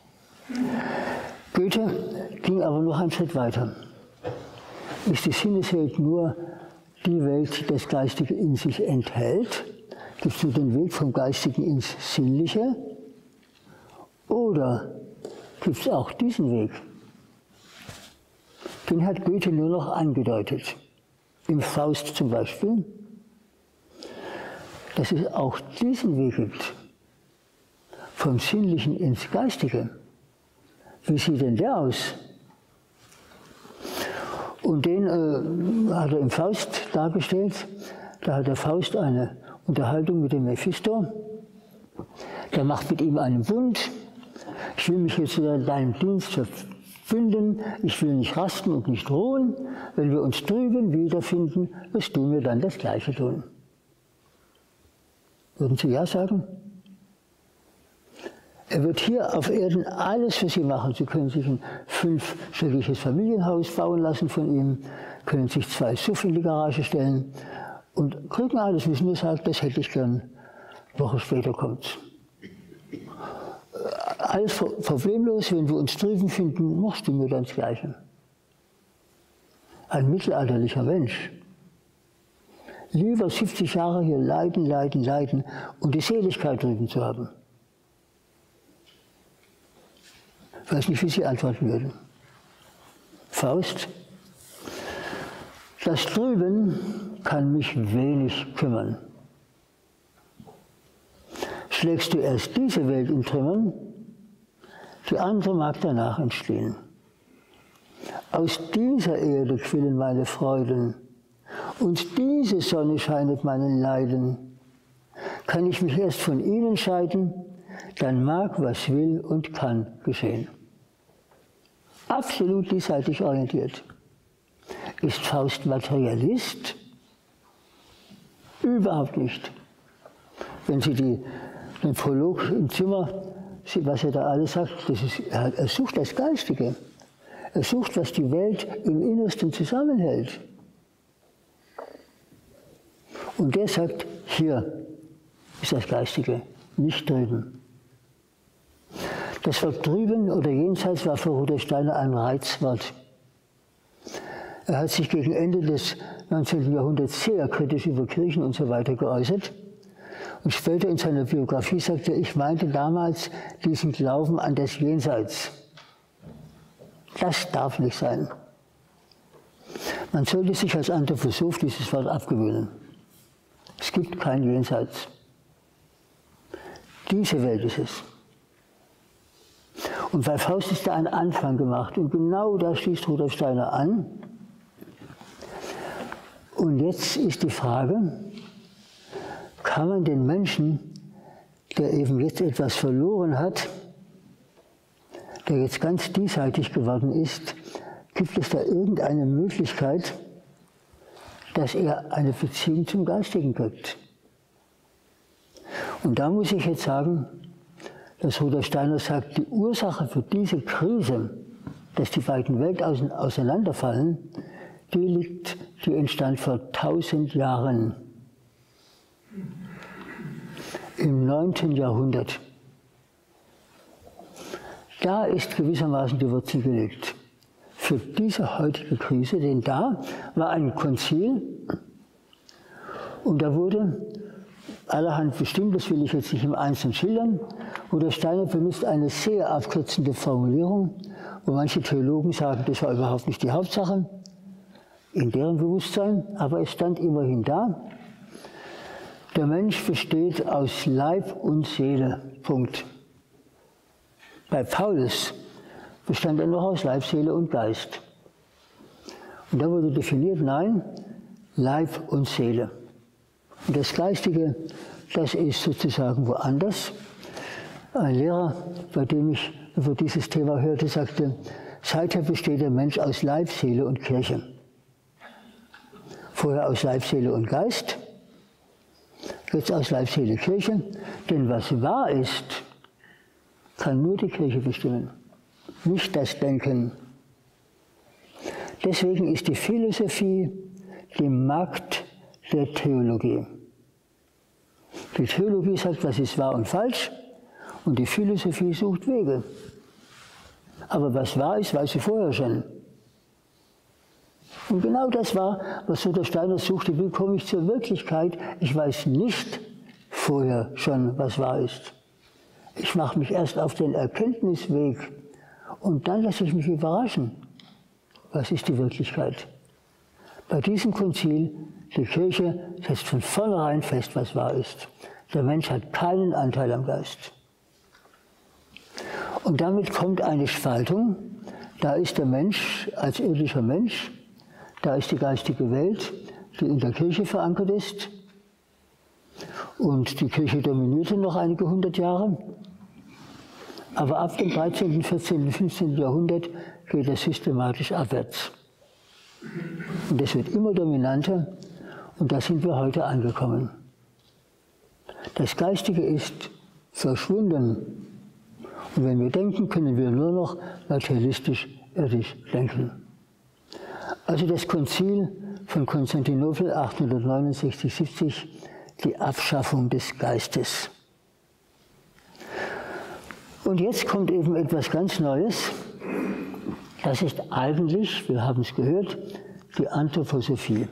Goethe ging aber noch einen Schritt weiter. Ist die Sinneswelt nur die Welt, die das Geistige in sich enthält? Gibt es nur den Weg vom Geistigen ins Sinnliche? Oder gibt es auch diesen Weg? Den hat Goethe nur noch angedeutet. Im Faust zum Beispiel. Dass es auch diesen Weg gibt. Vom Sinnlichen ins Geistige. Wie sieht denn der aus? Und den äh, hat er im Faust dargestellt. Da hat der Faust eine Unterhaltung mit dem Mephisto. Der macht mit ihm einen Bund. Ich will mich jetzt in deinem Dienst verbinden. Ich will nicht rasten und nicht ruhen. Wenn wir uns drüben wiederfinden, wirst du mir dann das Gleiche tun. Würden Sie ja sagen? Er wird hier auf Erden alles für Sie machen. Sie können sich ein fünfstöckiges Familienhaus bauen lassen von ihm, können sich zwei S U V in die Garage stellen und kriegen alles, müssen nur sagen, das hätte ich gern. Eine Woche später kommt's. Alles problemlos, wenn wir uns drüben finden, machst du mir dann das Gleiche. Ein mittelalterlicher Mensch. Lieber siebzig Jahre hier leiden, leiden, leiden und die Seligkeit drüben zu haben. Ich weiß nicht, wie Sie antworten würden. Faust, das Drüben kann mich wenig kümmern. Schlägst du erst diese Welt in Trümmern, die andere mag danach entstehen. Aus dieser Erde quillen meine Freuden und diese Sonne scheinet meinen Leiden. Kann ich mich erst von ihnen scheiden, dann mag, was will und kann geschehen. Absolut diesseitig orientiert. Ist Faust Materialist? Überhaupt nicht. Wenn Sie die, den Prolog im Zimmer, was er da alles sagt, das ist, er sucht das Geistige. Er sucht, was die Welt im Innersten zusammenhält. Und der sagt, hier ist das Geistige, nicht drüben. Das Wort drüben oder jenseits war für Rudolf Steiner ein Reizwort. Er hat sich gegen Ende des neunzehnten Jahrhunderts sehr kritisch über Kirchen und so weiter geäußert. Und später in seiner Biografie sagte er, ich meinte damals diesen Glauben an das Jenseits. Das darf nicht sein. Man sollte sich als Anthroposoph dieses Wort abgewöhnen. Es gibt kein Jenseits. Diese Welt ist es. Und bei Faust ist da ein Anfang gemacht. Und genau da schließt Rudolf Steiner an. Und jetzt ist die Frage, kann man den Menschen, der eben jetzt etwas verloren hat, der jetzt ganz diesseitig geworden ist, gibt es da irgendeine Möglichkeit, dass er eine Beziehung zum Geistigen kriegt? Und da muss ich jetzt sagen, dass Rudolf Steiner sagt, die Ursache für diese Krise, dass die beiden Welten auseinanderfallen, die liegt, die entstand vor tausend Jahren. Im neunten Jahrhundert. Da ist gewissermaßen die Wurzel gelegt. Für diese heutige Krise, denn da war ein Konzil und da wurde allerhand Bestimmtes will ich jetzt nicht im Einzelnen schildern. Rudolf Steiner benutzt eine sehr abkürzende Formulierung, wo manche Theologen sagen, das war überhaupt nicht die Hauptsache in deren Bewusstsein, aber es stand immerhin da. Der Mensch besteht aus Leib und Seele. Punkt. Bei Paulus bestand er noch aus Leib, Seele und Geist. Und da wurde definiert, nein, Leib und Seele. Und das Geistige, das ist sozusagen woanders. Ein Lehrer, bei dem ich über dieses Thema hörte, sagte, seither besteht der Mensch aus Leib, Seele und Kirche. Vorher aus Leib, Seele und Geist, jetzt aus Leib, Seele, Kirche. Denn was wahr ist, kann nur die Kirche bestimmen, nicht das Denken. Deswegen ist die Philosophie die Magd der Theologie. Die Theologie sagt, was ist wahr und falsch, und die Philosophie sucht Wege. Aber was wahr ist, weiß sie vorher schon. Und genau das war, was Rudolf Steiner suchte. Wie komme ich zur Wirklichkeit? Ich weiß nicht vorher schon, was wahr ist. Ich mache mich erst auf den Erkenntnisweg und dann lasse ich mich überraschen. Was ist die Wirklichkeit? Bei diesem Konzil, die Kirche setzt von vornherein fest, was wahr ist. Der Mensch hat keinen Anteil am Geist. Und damit kommt eine Spaltung. Da ist der Mensch als irdischer Mensch, da ist die geistige Welt, die in der Kirche verankert ist. Und die Kirche dominierte noch einige hundert Jahre. Aber ab dem dreizehnten, vierzehnten, fünfzehnten Jahrhundert geht es systematisch abwärts. Und es wird immer dominanter, und da sind wir heute angekommen. Das Geistige ist verschwunden. Und wenn wir denken, können wir nur noch materialistisch, irdisch denken. Also das Konzil von Konstantinopel achthundertneunundsechzig siebzig, die Abschaffung des Geistes. Und jetzt kommt eben etwas ganz Neues. Das ist eigentlich, wir haben es gehört, die Anthroposophie,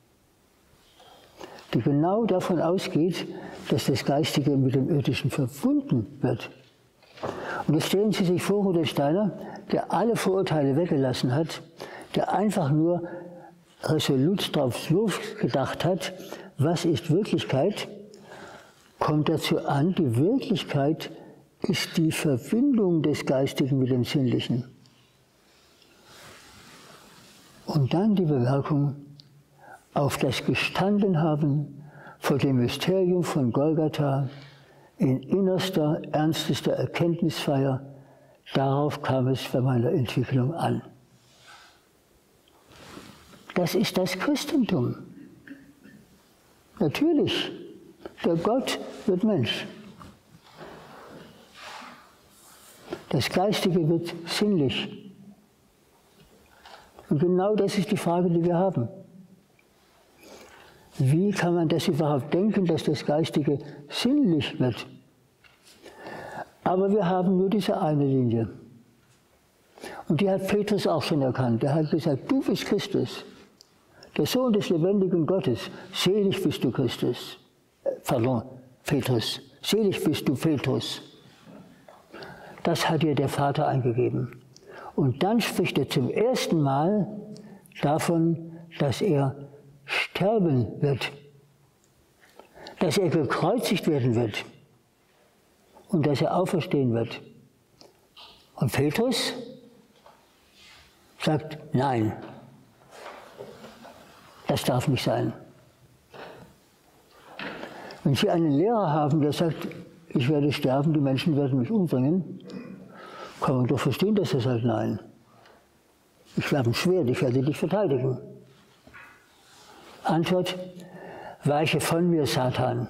die genau davon ausgeht, dass das Geistige mit dem Irdischen verbunden wird. Und jetzt stellen Sie sich vor, Rudolf Steiner, der alle Vorurteile weggelassen hat, der einfach nur resolut drauf losgedacht hat, was ist Wirklichkeit, kommt dazu an, die Wirklichkeit ist die Verbindung des Geistigen mit dem Sinnlichen. Und dann die Bemerkung, auf das Gestandenhaben vor dem Mysterium von Golgatha in innerster, ernstester Erkenntnisfeier, darauf kam es bei meiner Entwicklung an. Das ist das Christentum. Natürlich, der Gott wird Mensch. Das Geistige wird sinnlich. Und genau das ist die Frage, die wir haben. Wie kann man das überhaupt denken, dass das Geistige sinnlich wird? Aber wir haben nur diese eine Linie. Und die hat Petrus auch schon erkannt. Er hat gesagt, du bist Christus, der Sohn des lebendigen Gottes. Selig bist du, Christus. Äh, pardon, Petrus. Selig bist du, Petrus. Das hat dir der Vater eingegeben. Und dann spricht er zum ersten Mal davon, dass er sterben wird, dass er gekreuzigt werden wird und dass er auferstehen wird. Und Petrus sagt, nein, das darf nicht sein. Wenn Sie einen Lehrer haben, der sagt, ich werde sterben, die Menschen werden mich umbringen, kann man doch verstehen, dass er sagt, nein, ich habe ein Schwert, ich werde dich verteidigen. Antwort, weiche von mir, Satan.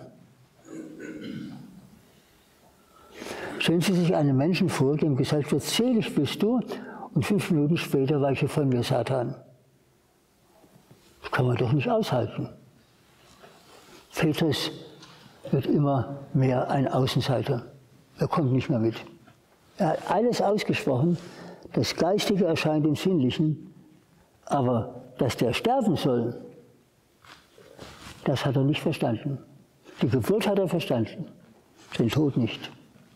Stellen Sie sich einen Menschen vor, dem gesagt wird, selig bist du, und fünf Minuten später weiche von mir, Satan. Das kann man doch nicht aushalten. Petrus wird immer mehr ein Außenseiter. Er kommt nicht mehr mit. Er hat alles ausgesprochen, das Geistige erscheint im Sinnlichen, aber dass der sterben soll, das hat er nicht verstanden. Die Geburt hat er verstanden, den Tod nicht.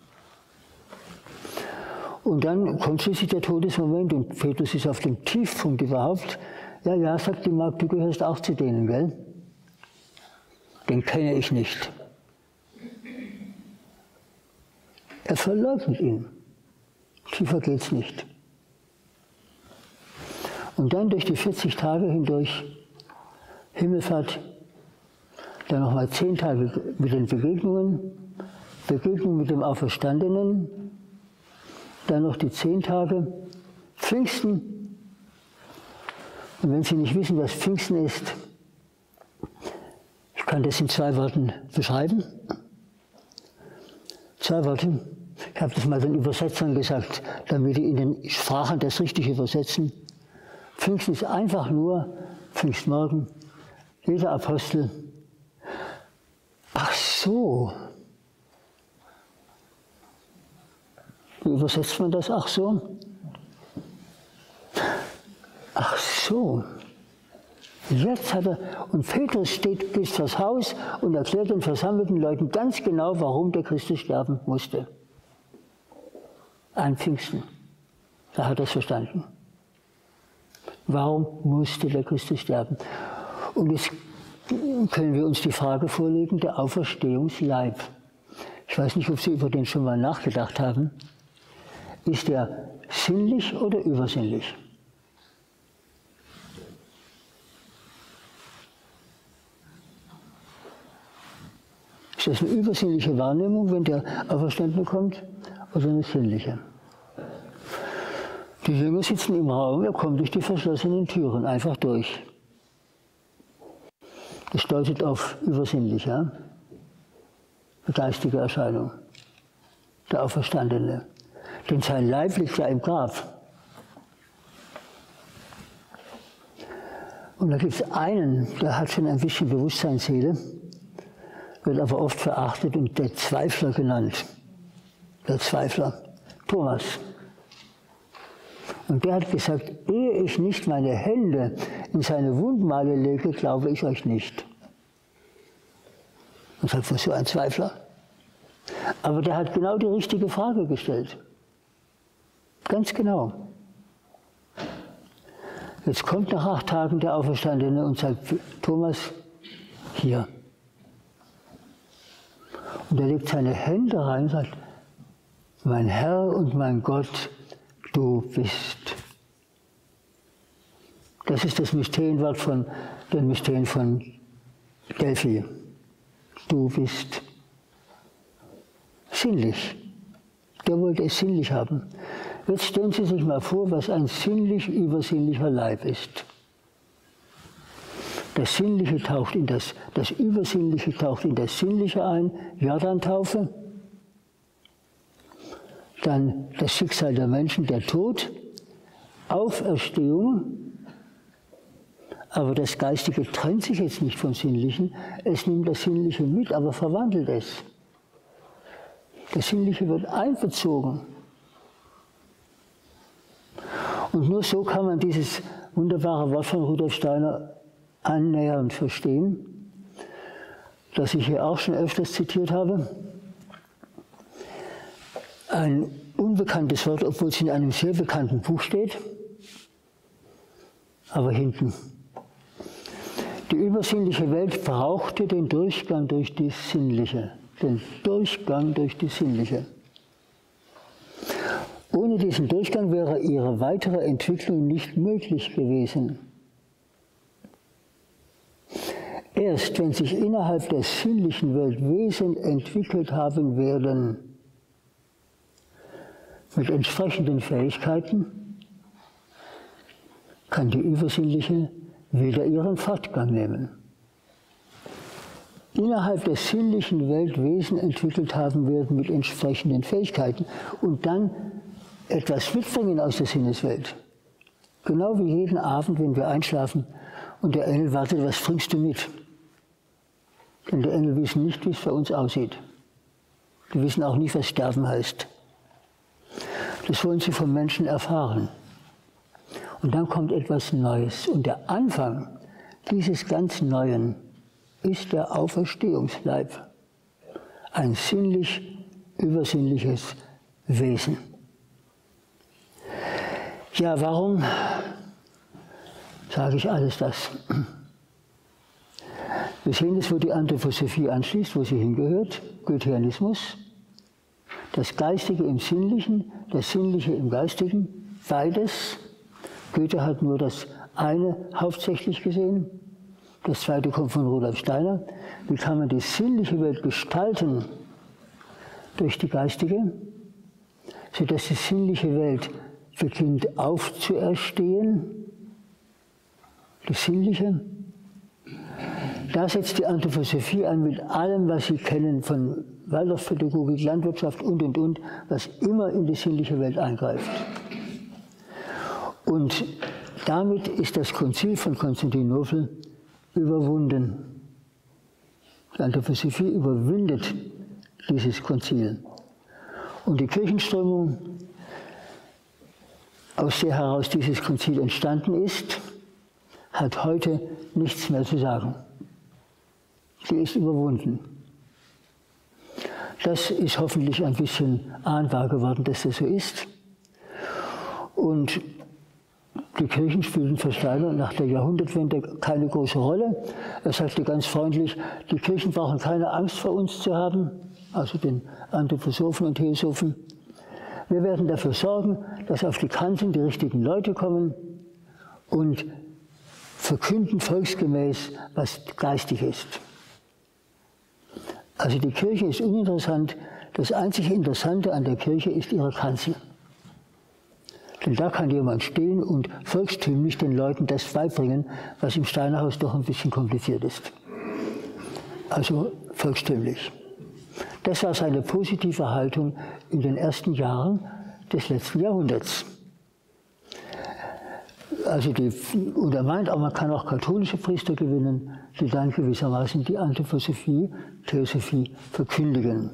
Und dann kommt schließlich der Todesmoment und Petrus ist auf dem Tiefpunkt überhaupt. Ja, ja, sagt die Magd, du gehörst auch zu denen, gell? Den kenne ich nicht. Er verleugnet ihn. Tiefer geht's nicht. Und dann durch die vierzig Tage hindurch, Himmelfahrt, dann nochmal zehn Tage mit den Begegnungen, Begegnung mit dem Auferstandenen, dann noch die zehn Tage, Pfingsten. Und wenn Sie nicht wissen, was Pfingsten ist, ich kann das in zwei Worten beschreiben. Zwei Worte. Ich habe das mal den Übersetzern gesagt, damit die in den Sprachen das richtig übersetzen. Pfingsten ist einfach nur Pfingstmorgen. Jeder Apostel. Ach so. Wie übersetzt man das? Ach so. Ach so. Jetzt hat er, und Petrus steht bis vors Haus und erklärt den versammelten Leuten ganz genau, warum der Christus sterben musste. An Pfingsten. Da hat er es verstanden. Warum musste der Christus sterben? Und jetzt können wir uns die Frage vorlegen, der Auferstehungsleib. Ich weiß nicht, ob Sie über den schon mal nachgedacht haben. Ist der sinnlich oder übersinnlich? Ist das eine übersinnliche Wahrnehmung, wenn der Auferstandene kommt, oder eine sinnliche? Die Jünger sitzen im Raum, er kommt durch die verschlossenen Türen, einfach durch. Das deutet auf übersinnlich, ja? Eine geistige Erscheinung. Der Auferstandene. Denn sein Leib liegt ja im Grab. Und da gibt es einen, der hat schon ein bisschen Bewusstseinsseele, wird aber oft verachtet und der Zweifler genannt. Der Zweifler, Thomas. Und der hat gesagt, ehe ich nicht meine Hände in seine Wundmale lege, glaube ich euch nicht. Und sagt, was so ein Zweifler? Aber der hat genau die richtige Frage gestellt. Ganz genau. Jetzt kommt nach acht Tagen der Auferstandene und sagt, Thomas, hier. Und er legt seine Hände rein und sagt, mein Herr und mein Gott, du bist. Das ist das Mysterienwort von den Mysterien von Delphi. Du bist. Sinnlich. Der wollte es sinnlich haben. Jetzt stellen Sie sich mal vor, was ein sinnlich-übersinnlicher Leib ist. Das Sinnliche taucht in das, das Übersinnliche taucht in das Sinnliche ein, Jordantaufe. Dann das Schicksal der Menschen, der Tod, Auferstehung. Aber das Geistige trennt sich jetzt nicht vom Sinnlichen. Es nimmt das Sinnliche mit, aber verwandelt es. Das Sinnliche wird einbezogen. Und nur so kann man dieses wunderbare Wort von Rudolf Steiner annähernd verstehen, das ich hier auch schon öfters zitiert habe. Ein unbekanntes Wort, obwohl es in einem sehr bekannten Buch steht, aber hinten. Die übersinnliche Welt brauchte den Durchgang durch die Sinnliche, den Durchgang durch die Sinnliche. Ohne diesen Durchgang wäre ihre weitere Entwicklung nicht möglich gewesen. Erst wenn sich innerhalb der sinnlichen Welt Wesen entwickelt haben werden, mit entsprechenden Fähigkeiten, kann die übersinnliche wieder ihren Fortgang nehmen. Innerhalb der sinnlichen Welt Wesen entwickelt haben werden mit entsprechenden Fähigkeiten und dann etwas mitbringen aus der Sinneswelt. Genau wie jeden Abend, wenn wir einschlafen und der Engel wartet, was bringst du mit? Denn die Engel wissen nicht, wie es bei uns aussieht. Die wissen auch nicht, was Sterben heißt. Das wollen sie vom Menschen erfahren. Und dann kommt etwas Neues. Und der Anfang dieses ganz Neuen ist der Auferstehungsleib. ein sinnlich übersinnliches Wesen. Ja, warum sage ich alles das? Wir sehen es, wo die Anthroposophie anschließt, wo sie hingehört, Goetheanismus. Das Geistige im Sinnlichen, das Sinnliche im Geistigen, beides. Goethe hat nur das eine hauptsächlich gesehen, das zweite kommt von Rudolf Steiner. Wie kann man die sinnliche Welt gestalten durch die geistige, sodass die sinnliche Welt beginnt aufzuerstehen, das Sinnliche. Da setzt die Anthroposophie an mit allem, was Sie kennen von Waldorfpädagogik, Landwirtschaft und, und, und, was immer in die sinnliche Welt eingreift. Und damit ist das Konzil von Konstantinopel überwunden. Die Anthroposophie überwindet dieses Konzil. Und die Kirchenströmung, aus der heraus dieses Konzil entstanden ist, hat heute nichts mehr zu sagen. Sie ist überwunden. Das ist hoffentlich ein bisschen ahnbar geworden, dass das so ist. Und die Kirchen spielten für Steiner nach der Jahrhundertwende keine große Rolle. Er sagte ganz freundlich, die Kirchen brauchen keine Angst vor uns zu haben, also den Anthroposophen und Theosophen. Wir werden dafür sorgen, dass auf die Kanzeln die richtigen Leute kommen und verkünden volksgemäß, was geistig ist. Also die Kirche ist uninteressant. Das einzige Interessante an der Kirche ist ihre Kanzel. Denn da kann jemand stehen und volkstümlich den Leuten das beibringen, was im Steinerhaus doch ein bisschen kompliziert ist. Also volkstümlich. Das war seine positive Haltung in den ersten Jahren des letzten Jahrhunderts. Also die, und er meint auch, man kann auch katholische Priester gewinnen, die dann gewissermaßen die Anthroposophie, Theosophie verkündigen.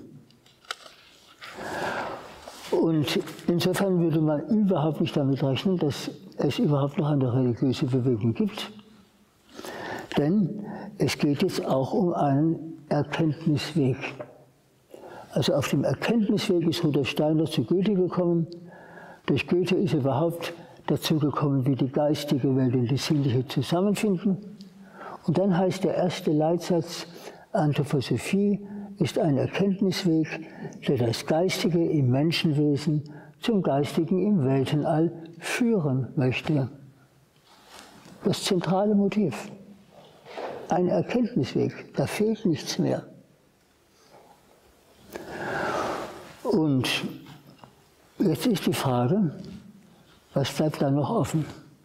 Und insofern würde man überhaupt nicht damit rechnen, dass es überhaupt noch eine religiöse Bewegung gibt. Denn es geht jetzt auch um einen Erkenntnisweg. Also auf dem Erkenntnisweg ist Rudolf Steiner zu Goethe gekommen. Durch Goethe ist er überhaupt dazu gekommen, wie die geistige Welt und die sinnliche zusammenfinden. Und dann heißt der erste Leitsatz, Anthroposophie ist ein Erkenntnisweg, der das Geistige im Menschenwesen zum Geistigen im Weltenall führen möchte. Das zentrale Motiv. Ein Erkenntnisweg, da fehlt nichts mehr. Und jetzt ist die Frage, was bleibt da noch offen?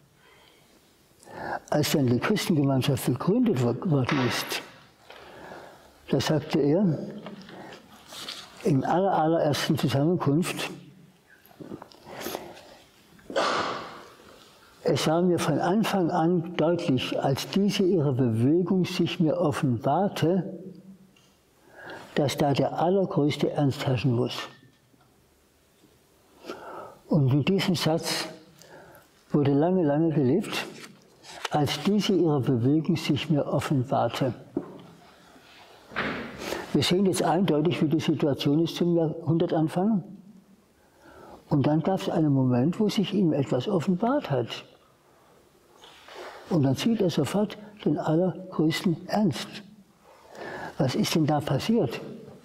Als dann die Christengemeinschaft gegründet worden ist, da sagte er in aller, allerersten Zusammenkunft, es war mir von Anfang an deutlich, als diese ihre Bewegung sich mir offenbarte, dass da der allergrößte Ernst herrschen muss. Und mit diesem Satz wurde lange, lange gelebt, als diese ihre Bewegung sich mir offenbarte. Wir sehen jetzt eindeutig, wie die Situation ist zum Jahrhundertanfang. Und dann gab es einen Moment, wo sich ihm etwas offenbart hat. Und dann sieht er sofort den allergrößten Ernst. Was ist denn da passiert?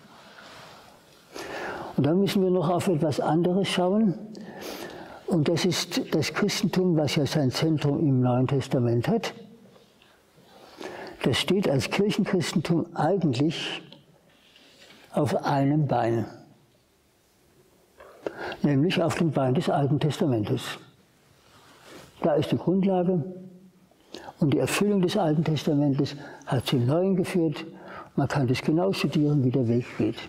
Und dann müssen wir noch auf etwas anderes schauen. Und das ist das Christentum, was ja sein Zentrum im Neuen Testament hat. Das steht als Kirchenchristentum eigentlich auf einem Bein, nämlich auf dem Bein des Alten Testamentes. Da ist die Grundlage und die Erfüllung des Alten Testamentes hat zum Neuen geführt. Man kann das genau studieren, wie der Weg geht.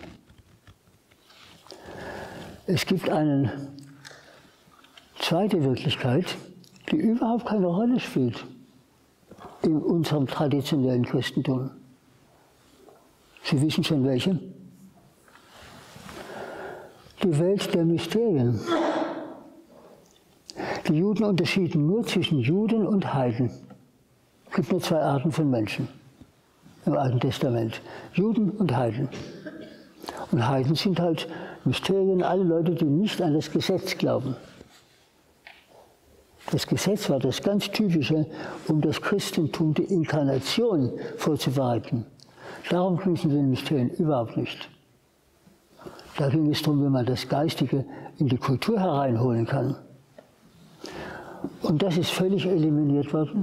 Es gibt eine zweite Wirklichkeit, die überhaupt keine Rolle spielt in unserem traditionellen Christentum. Sie wissen schon welche? Die Welt der Mysterien. Die Juden unterschieden nur zwischen Juden und Heiden. Es gibt nur zwei Arten von Menschen im Alten Testament, Juden und Heiden. Und Heiden sind halt Mysterien, alle Leute, die nicht an das Gesetz glauben. Das Gesetz war das ganz Typische, um das Christentum, die Inkarnation vorzubereiten. Darum ging es in den Mysterien überhaupt nicht. Da ging es darum, wie man das Geistige in die Kultur hereinholen kann. Und das ist völlig eliminiert worden.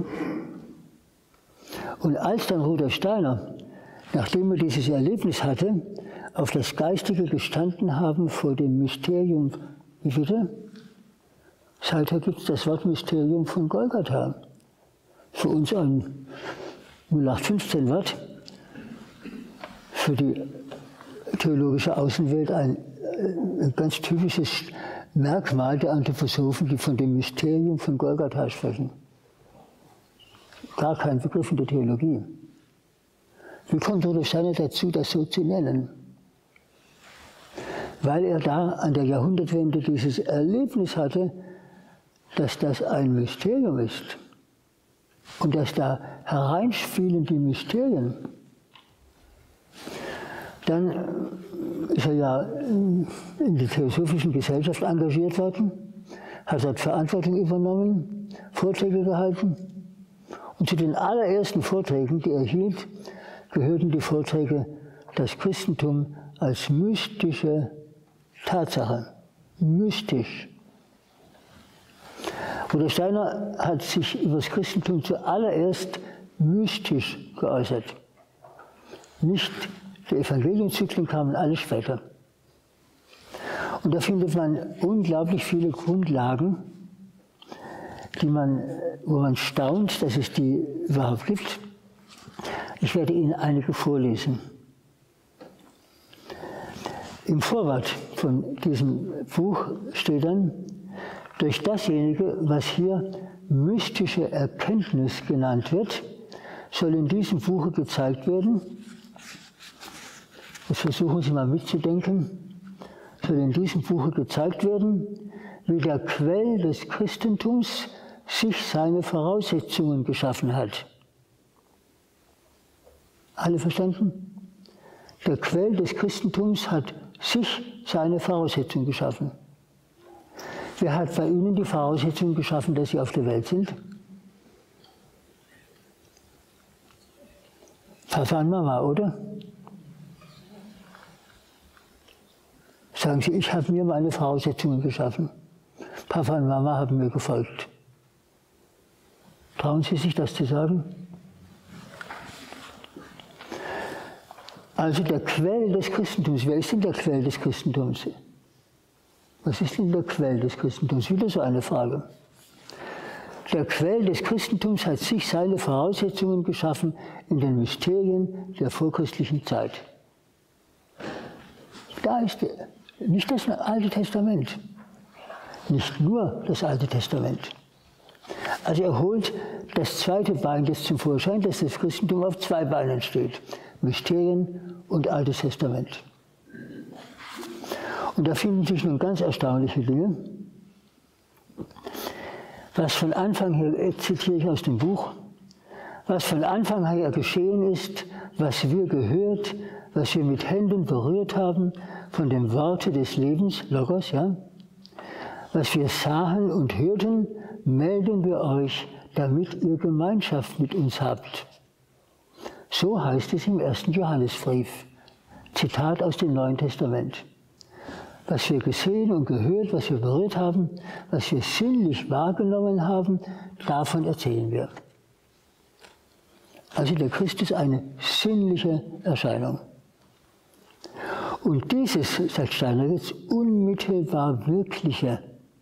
Und als dann Rudolf Steiner, nachdem er dieses Erlebnis hatte, auf das Geistige gestanden haben vor dem Mysterium, wie bitte? Seither gibt es das Wort Mysterium von Golgatha. Für uns ein null acht fünfzehn Watt, für die theologische Außenwelt ein, ein ganz typisches Merkmal der Anthroposophen, die von dem Mysterium von Golgatha sprechen. Gar kein Begriff in der Theologie. Wie kommt Rudolf Steiner dazu, das so zu nennen? Weil er da an der Jahrhundertwende dieses Erlebnis hatte, dass das ein Mysterium ist und dass da hereinspielen die Mysterien. Dann ist er ja in der Theosophischen Gesellschaft engagiert worden, hat dort Verantwortung übernommen, Vorträge gehalten. Und zu den allerersten Vorträgen, die er hielt, gehörten die Vorträge das Christentum als mystische Tatsache. Mystisch. Rudolf Steiner hat sich über das Christentum zuallererst mystisch geäußert. Nicht die Evangelienzyklen kamen alle später. Und da findet man unglaublich viele Grundlagen, die man, wo man staunt, dass es die überhaupt gibt. Ich werde Ihnen einige vorlesen. Im Vorwort von diesem Buch steht dann, durch dasjenige, was hier mystische Erkenntnis genannt wird, soll in diesem Buche gezeigt werden, jetzt versuchen Sie mal mitzudenken, soll in diesem Buche gezeigt werden, wie der Quell des Christentums sich seine Voraussetzungen geschaffen hat. Alle verstanden? Der Quell des Christentums hat sich seine Voraussetzungen geschaffen. Wer hat bei Ihnen die Voraussetzungen geschaffen, dass Sie auf der Welt sind? Papa und Mama, oder? Sagen Sie, ich habe mir meine Voraussetzungen geschaffen. Papa und Mama haben mir gefolgt. Trauen Sie sich das zu sagen? Also der Quell des Christentums, wer ist denn der Quell des Christentums? Was ist denn der Quell des Christentums? Wieder so eine Frage. Der Quell des Christentums hat sich seine Voraussetzungen geschaffen in den Mysterien der vorchristlichen Zeit. Da ist nicht das Alte Testament, nicht nur das Alte Testament. Also er holt das zweite Bein jetzt zum Vorschein, dass das Christentum auf zwei Beinen steht. Mysterien und Altes Testament. Und da finden sich nun ganz erstaunliche Dinge. Was von Anfang her, jetzt zitiere ich aus dem Buch, was von Anfang her geschehen ist, was wir gehört, was wir mit Händen berührt haben, von dem Worte des Lebens, Logos, ja, was wir sahen und hörten, melden wir euch, damit ihr Gemeinschaft mit uns habt. So heißt es im ersten Johannesbrief, Zitat aus dem Neuen Testament. Was wir gesehen und gehört, was wir berührt haben, was wir sinnlich wahrgenommen haben, davon erzählen wir. Also der Christ ist eine sinnliche Erscheinung. Und dieses, sagt Steiner jetzt, unmittelbar Wirkliche,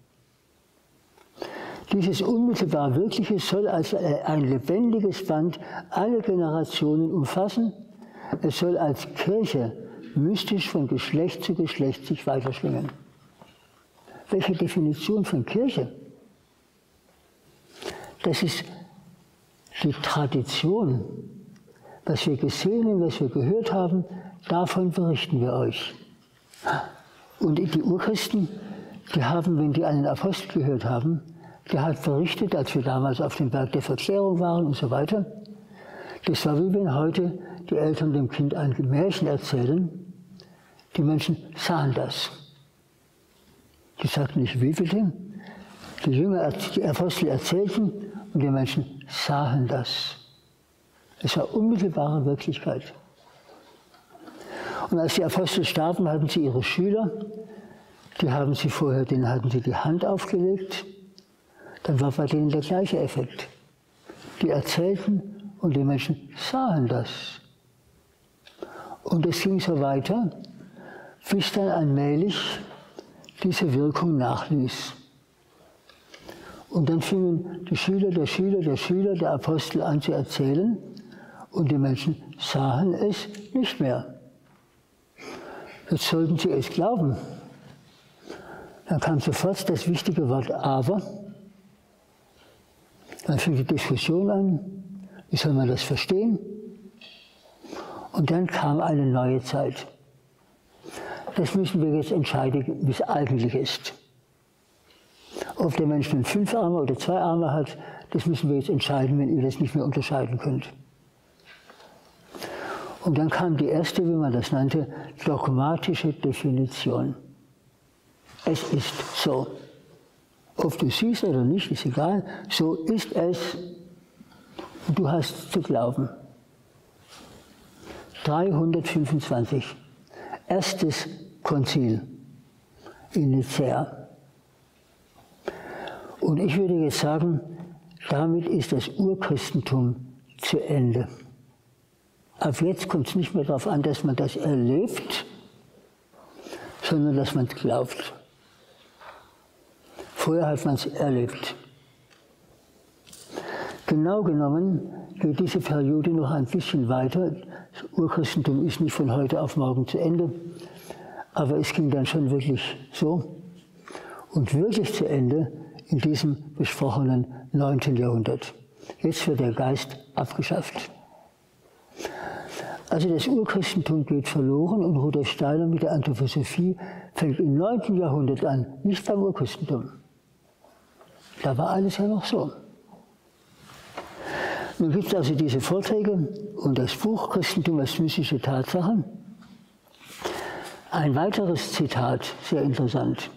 dieses unmittelbar Wirkliche soll als ein lebendiges Band alle Generationen umfassen. Es soll als Kirche mystisch von Geschlecht zu Geschlecht sich weiterschwingen. Welche Definition von Kirche? Das ist die Tradition. Was wir gesehen und was wir gehört haben, davon berichten wir euch. Und die Urchristen, die haben, wenn die einen Apostel gehört haben, der hat berichtet, als wir damals auf dem Berg der Verklärung waren und so weiter. Das war wie wenn heute die Eltern dem Kind ein Märchen erzählen. Die Menschen sahen das. Die sagten nicht, wie bitte? Die Jünger, die Apostel erzählten und die Menschen sahen das. Es war unmittelbare Wirklichkeit. Und als die Apostel starben, hatten sie ihre Schüler, die haben sie vorher, denen hatten sie die Hand aufgelegt. Dann war bei denen der gleiche Effekt. Die erzählten und die Menschen sahen das. Und es ging so weiter, bis dann allmählich diese Wirkung nachließ. Und dann fingen die Schüler, der Schüler, der Schüler, der Apostel an zu erzählen und die Menschen sahen es nicht mehr. Jetzt sollten sie es glauben. Dann kam sofort das wichtige Wort aber. Dann fing die Diskussion an, wie soll man das verstehen? Und dann kam eine neue Zeit. Das müssen wir jetzt entscheiden, wie es eigentlich ist. Ob der Mensch nun fünf Arme oder zwei Arme hat, das müssen wir jetzt entscheiden, wenn ihr das nicht mehr unterscheiden könnt. Und dann kam die erste, wie man das nannte, dogmatische Definition. Es ist so. Ob du siehst oder nicht, ist egal. So ist es. Und du hast zu glauben. dreihundertfünfundzwanzig. Erstes Konzil in Nicäa. Und ich würde jetzt sagen, damit ist das Urchristentum zu Ende. Ab jetzt kommt es nicht mehr darauf an, dass man das erlebt, sondern dass man es glaubt. Vorher hat man es erlebt. Genau genommen geht diese Periode noch ein bisschen weiter. Das Urchristentum ist nicht von heute auf morgen zu Ende, aber es ging dann schon wirklich so und wirklich zu Ende in diesem besprochenen neunten Jahrhundert. Jetzt wird der Geist abgeschafft. Also das Urchristentum geht verloren und Rudolf Steiner mit der Anthroposophie fängt im neunten Jahrhundert an, nicht beim Urchristentum. Da war alles ja noch so. Nun gibt es also diese Vorträge und das Buch Christentum als mystische Tatsachen. Ein weiteres Zitat, sehr interessant.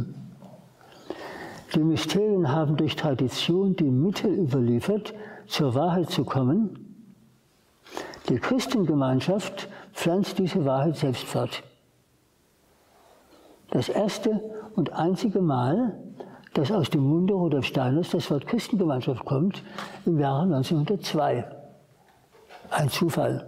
Die Mysterien haben durch Tradition die Mittel überliefert, zur Wahrheit zu kommen. Die Christengemeinschaft pflanzt diese Wahrheit selbst fort. Das erste und einzige Mal, dass aus dem Munde Rudolf Steiners das Wort Christengemeinschaft kommt, im Jahre neunzehnhundertzwei. Ein Zufall.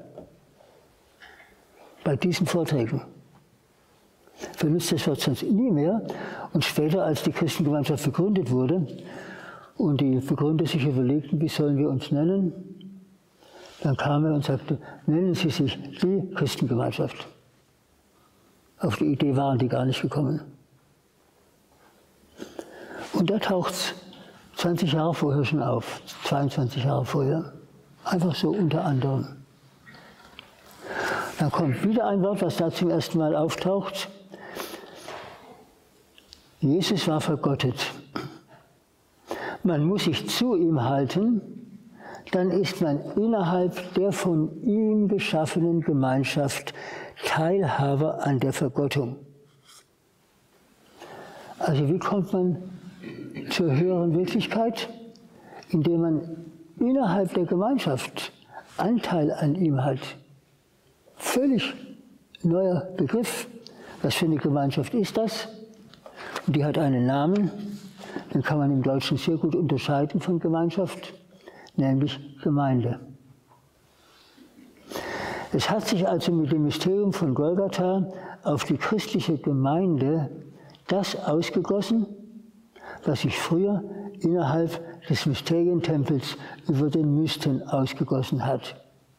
Bei diesen Vorträgen. Benutzt das Wort sonst nie mehr. Und später, als die Christengemeinschaft begründet wurde und die Begründer sich überlegten, wie sollen wir uns nennen, dann kam er und sagte, nennen Sie sich die Christengemeinschaft. Auf die Idee waren die gar nicht gekommen. Und da taucht es zwanzig Jahre vorher schon auf, zweiundzwanzig Jahre vorher. Einfach so unter anderem. Dann kommt wieder ein Wort, was da zum ersten Mal auftaucht. Jesus war vergottet. Man muss sich zu ihm halten, dann ist man innerhalb der von ihm geschaffenen Gemeinschaft Teilhaber an der Vergottung. Also wie kommt man zur höheren Wirklichkeit? Indem man innerhalb der Gemeinschaft Anteil an ihm hat. Völlig neuer Begriff. Was für eine Gemeinschaft ist das? Und die hat einen Namen, den kann man im Deutschen sehr gut unterscheiden von Gemeinschaft, nämlich Gemeinde. Es hat sich also mit dem Mysterium von Golgatha auf die christliche Gemeinde das ausgegossen, was sich früher innerhalb des Mysterientempels über den Mysten ausgegossen hat.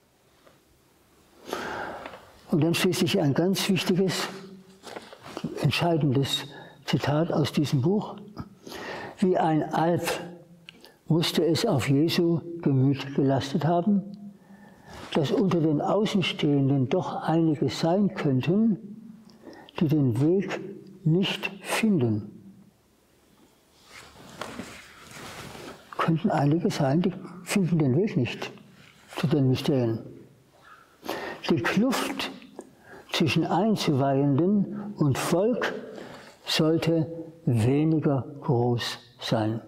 Und dann schließlich ein ganz wichtiges, entscheidendes Zitat aus diesem Buch. Wie ein Alp musste es auf Jesu Gemüt gelastet haben, dass unter den Außenstehenden doch einige sein könnten, die den Weg nicht finden. Könnten einige sein, die finden den Weg nicht zu den Mysterien. Die Kluft zwischen Einzuweihenden und Volk sollte weniger groß sein.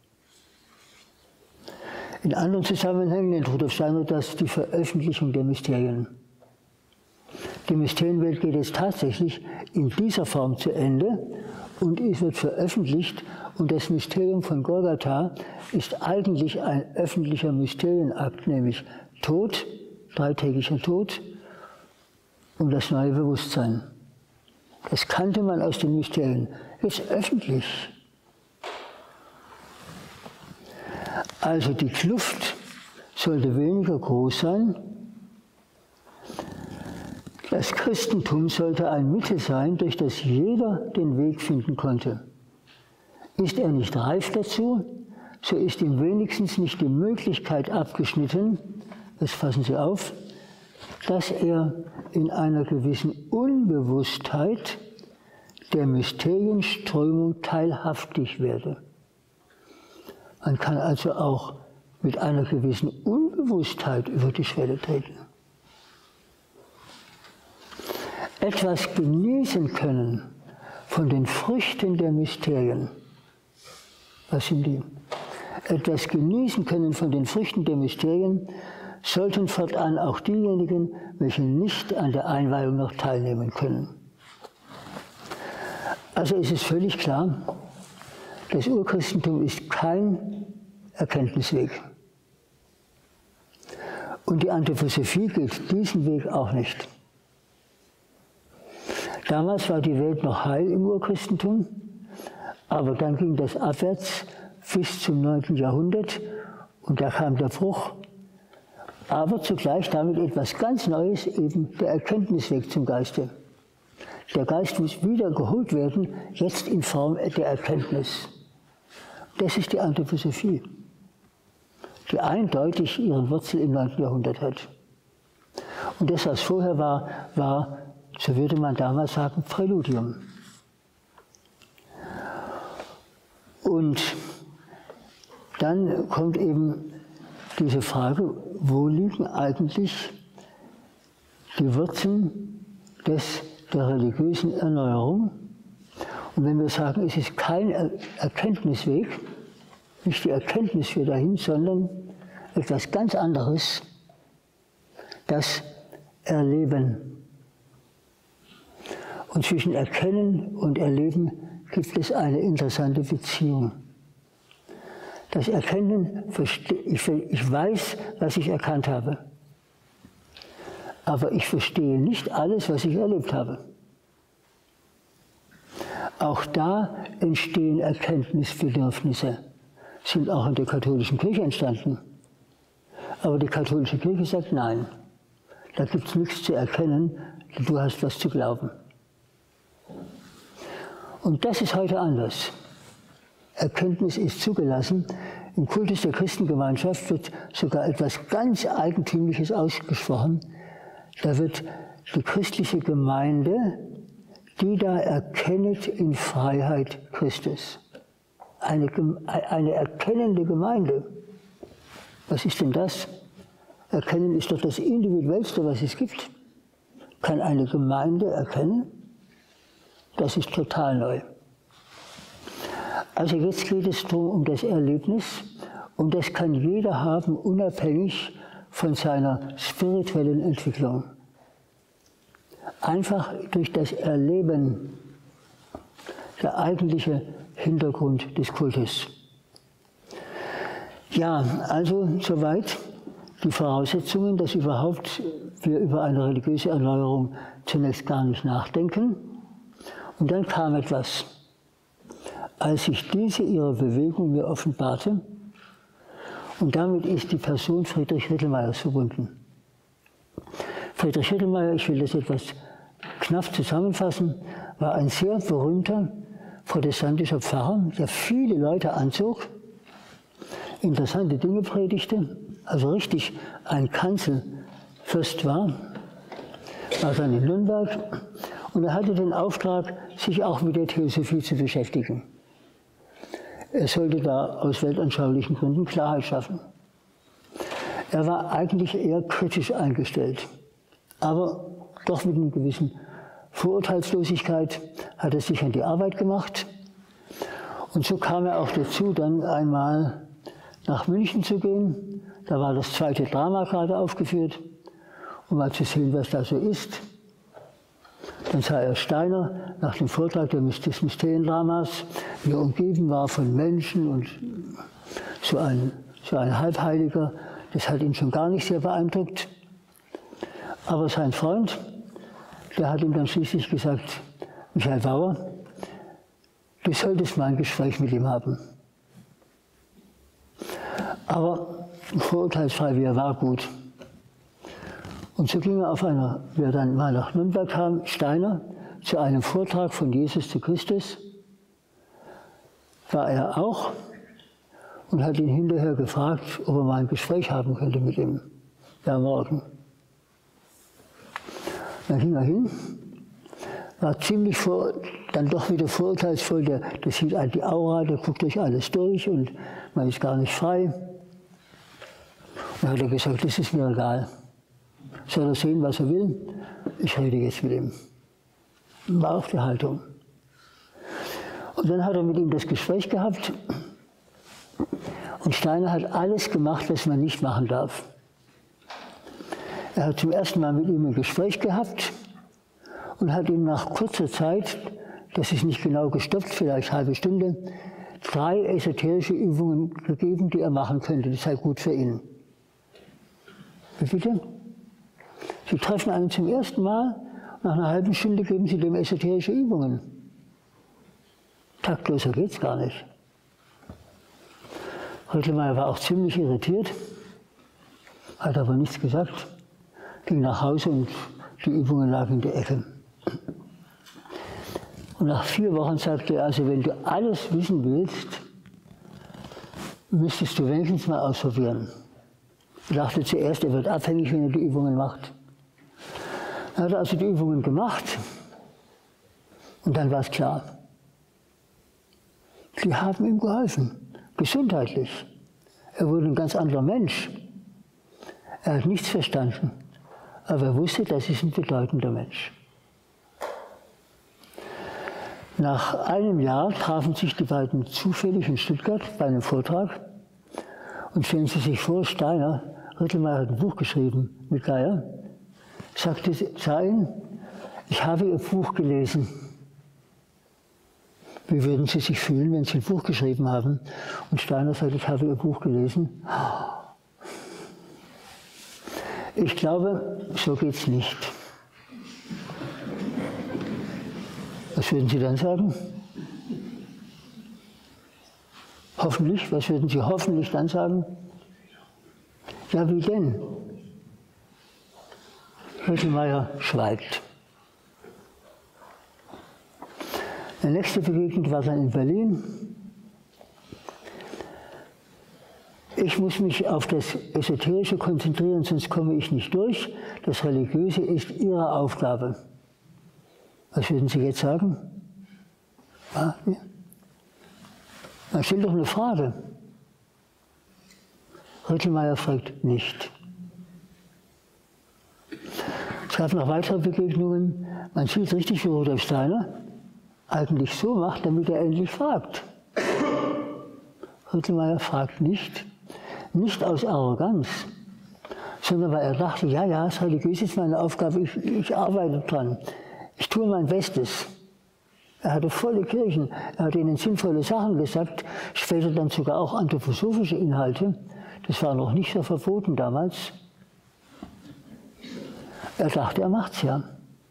In anderen Zusammenhängen nennt Rudolf Steiner das die Veröffentlichung der Mysterien. Die Mysterienwelt geht jetzt tatsächlich in dieser Form zu Ende und es wird veröffentlicht. Und das Mysterium von Golgatha ist eigentlich ein öffentlicher Mysterienakt, nämlich Tod, dreitägiger Tod und das neue Bewusstsein. Das kannte man aus den Mysterien, jetzt öffentlich. Also die Kluft sollte weniger groß sein. Das Christentum sollte ein Mittel sein, durch das jeder den Weg finden konnte. Ist er nicht reif dazu, so ist ihm wenigstens nicht die Möglichkeit abgeschnitten, das fassen Sie auf, dass er in einer gewissen Unbewusstheit der Mysterienströmung teilhaftig werde. Man kann also auch mit einer gewissen Unbewusstheit über die Schwelle treten. Etwas genießen können von den Früchten der Mysterien. Was sind die? Etwas genießen können von den Früchten der Mysterien sollten fortan auch diejenigen, welche nicht an der Einweihung noch teilnehmen können. Also ist es völlig klar, das Urchristentum ist kein Erkenntnisweg. Und die Anthroposophie geht diesen Weg auch nicht. Damals war die Welt noch heil im Urchristentum, aber dann ging das abwärts bis zum neunten Jahrhundert und da kam der Bruch. Aber zugleich damit etwas ganz Neues, eben der Erkenntnisweg zum Geiste. Der Geist muss wieder geholt werden, jetzt in Form der Erkenntnis. Das ist die Anthroposophie, die eindeutig ihren Wurzel im neunten Jahrhundert hat. Und das, was vorher war, war, so würde man damals sagen, Präludium. Und dann kommt eben diese Frage, wo liegen eigentlich die Wurzeln des, der religiösen Erneuerung? Und wenn wir sagen, es ist kein Erkenntnisweg, nicht die Erkenntnis für dahin, sondern etwas ganz anderes, das Erleben. Und zwischen Erkennen und Erleben gibt es eine interessante Beziehung. Das Erkennen, ich weiß, was ich erkannt habe, aber ich verstehe nicht alles, was ich erlebt habe. Auch da entstehen Erkenntnisbedürfnisse, sind auch in der katholischen Kirche entstanden. Aber die katholische Kirche sagt, nein, da gibt es nichts zu erkennen, du hast was zu glauben. Und das ist heute anders. Erkenntnis ist zugelassen. Im Kultus der Christengemeinschaft wird sogar etwas ganz Eigentümliches ausgesprochen. Da wird die christliche Gemeinde, die da erkennet in Freiheit Christus. Eine, eine erkennende Gemeinde. Was ist denn das? Erkennen ist doch das Individuellste, was es gibt. Kann eine Gemeinde erkennen? Das ist total neu. Also jetzt geht es darum, um das Erlebnis, und das kann jeder haben, unabhängig von seiner spirituellen Entwicklung. Einfach durch das Erleben, der eigentliche Hintergrund des Kultes. Ja, also soweit die Voraussetzungen, dass überhaupt wir über eine religiöse Erneuerung zunächst gar nicht nachdenken. Und dann kam etwas. Als sich diese ihre Bewegung mir offenbarte, und damit ist die Person Friedrich Rittelmeyers verbunden. Friedrich Rittelmeyer, ich will das etwas knapp zusammenfassen, war ein sehr berühmter protestantischer Pfarrer, der viele Leute anzog, interessante Dinge predigte, also richtig ein Kanzelfürst war, war dann in Nürnberg, und er hatte den Auftrag, sich auch mit der Theosophie zu beschäftigen. Er sollte da aus weltanschaulichen Gründen Klarheit schaffen. Er war eigentlich eher kritisch eingestellt. Aber doch mit einer gewissen Vorurteilslosigkeit hat er sich an die Arbeit gemacht. Und so kam er auch dazu, dann einmal nach München zu gehen. Da war das zweite Drama gerade aufgeführt, um mal zu sehen, was da so ist. Dann sah er Steiner nach dem Vortrag des Mysteriendramas, wie er umgeben war von Menschen und so ein, so ein Halbheiliger. Das hat ihn schon gar nicht sehr beeindruckt. Aber sein Freund, der hat ihm dann schließlich gesagt, Michael Bauer, du solltest mal ein Gespräch mit ihm haben. Aber vorurteilsfrei wie er war, gut. Und so ging er auf einer, wie er dann mal nach Nürnberg kam, Steiner, zu einem Vortrag von Jesus zu Christus, war er auch und hat ihn hinterher gefragt, ob er mal ein Gespräch haben könnte mit ihm. Ja, morgen. Dann ging er hin, war ziemlich vor, dann doch wieder vorurteilsvoll, der, der sieht halt die Aura, der guckt durch alles durch und man ist gar nicht frei. Und dann hat er gesagt, das ist mir egal. Soll er sehen, was er will? Ich rede jetzt mit ihm. War auch die Haltung. Und dann hat er mit ihm das Gespräch gehabt. Und Steiner hat alles gemacht, was man nicht machen darf. Er hat zum ersten Mal mit ihm ein Gespräch gehabt und hat ihm nach kurzer Zeit, das ist nicht genau gestoppt, vielleicht eine halbe Stunde, drei esoterische Übungen gegeben, die er machen könnte. Das sei gut für ihn. Wie bitte? Sie treffen einen zum ersten Mal, nach einer halben Stunde geben Sie dem esoterische Übungen. Taktloser geht's gar nicht. Röttelmeier war auch ziemlich irritiert, hat aber nichts gesagt, ging nach Hause und die Übungen lagen in der Ecke. Und nach vier Wochen sagte er, also wenn du alles wissen willst, müsstest du wenigstens mal ausprobieren. Ich dachte zuerst, er wird abhängig, wenn er die Übungen macht. Er hat also die Übungen gemacht und dann war es klar. Die haben ihm geholfen, gesundheitlich. Er wurde ein ganz anderer Mensch. Er hat nichts verstanden, aber er wusste, das ist ein bedeutender Mensch. Nach einem Jahr trafen sich die beiden zufällig in Stuttgart bei einem Vortrag. Und stellen Sie sich vor, Steiner, Röttelmeier hat ein Buch geschrieben mit Geier, sagte Stein, ich habe Ihr Buch gelesen. Wie würden Sie sich fühlen, wenn Sie ein Buch geschrieben haben? Und Steiner sagt, ich habe Ihr Buch gelesen. Ich glaube, so geht es nicht. Was würden Sie dann sagen? Hoffentlich, was würden Sie hoffentlich dann sagen? Ja, wie denn? Röttelmeier schweigt. Die nächste Begegnung war dann in Berlin. Ich muss mich auf das Esoterische konzentrieren, sonst komme ich nicht durch. Das Religiöse ist Ihre Aufgabe. Was würden Sie jetzt sagen? Ja, ja. Man stellt doch eine Frage. Röttelmeier fragt nicht. Es gab noch weitere Begegnungen. Man sieht richtig, wie Rudolf Steiner eigentlich so macht, damit er endlich fragt. Röttelmeier fragt nicht, nicht aus Arroganz, sondern weil er dachte, ja, ja, das Religiöse ist meine Aufgabe, ich, ich arbeite dran, ich tue mein Bestes. Er hatte volle Kirchen, er hat ihnen sinnvolle Sachen gesagt, später dann sogar auch anthroposophische Inhalte. Das war noch nicht so verboten damals. Er dachte, er macht's ja.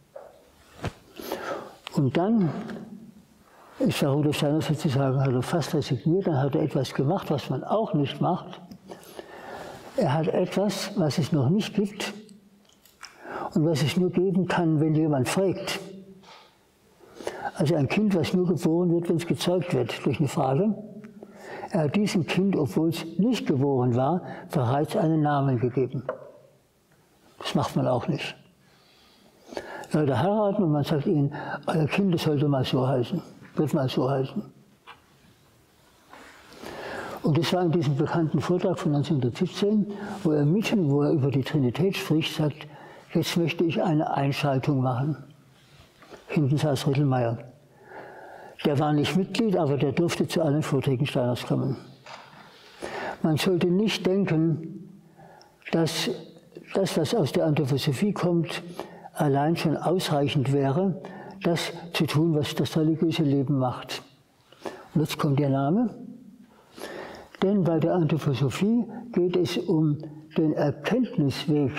Und dann ist der Rudolf Steiner sozusagen, hat er fast resigniert, dann hat er etwas gemacht, was man auch nicht macht. Er hat etwas, was es noch nicht gibt und was es nur geben kann, wenn jemand fragt. Also ein Kind, was nur geboren wird, wenn es gezeugt wird, durch eine Frage. Er hat diesem Kind, obwohl es nicht geboren war, bereits einen Namen gegeben. Das macht man auch nicht. Leute heiraten und man sagt ihnen, euer Kind sollte mal so heißen, wird mal so heißen. Und das war in diesem bekannten Vortrag von neunzehnhundertsiebzehn, wo er mitten, wo er über die Trinität spricht, sagt, Jetzt möchte ich eine Einschaltung machen. Hinten saß Rittelmeier. Der war nicht Mitglied, aber der durfte zu allen Vorträgen Steiners kommen. Man sollte nicht denken, dass das, was aus der Anthroposophie kommt, allein schon ausreichend wäre, das zu tun, was das religiöse Leben macht. Und jetzt kommt der Name. Denn bei der Anthroposophie geht es um den Erkenntnisweg.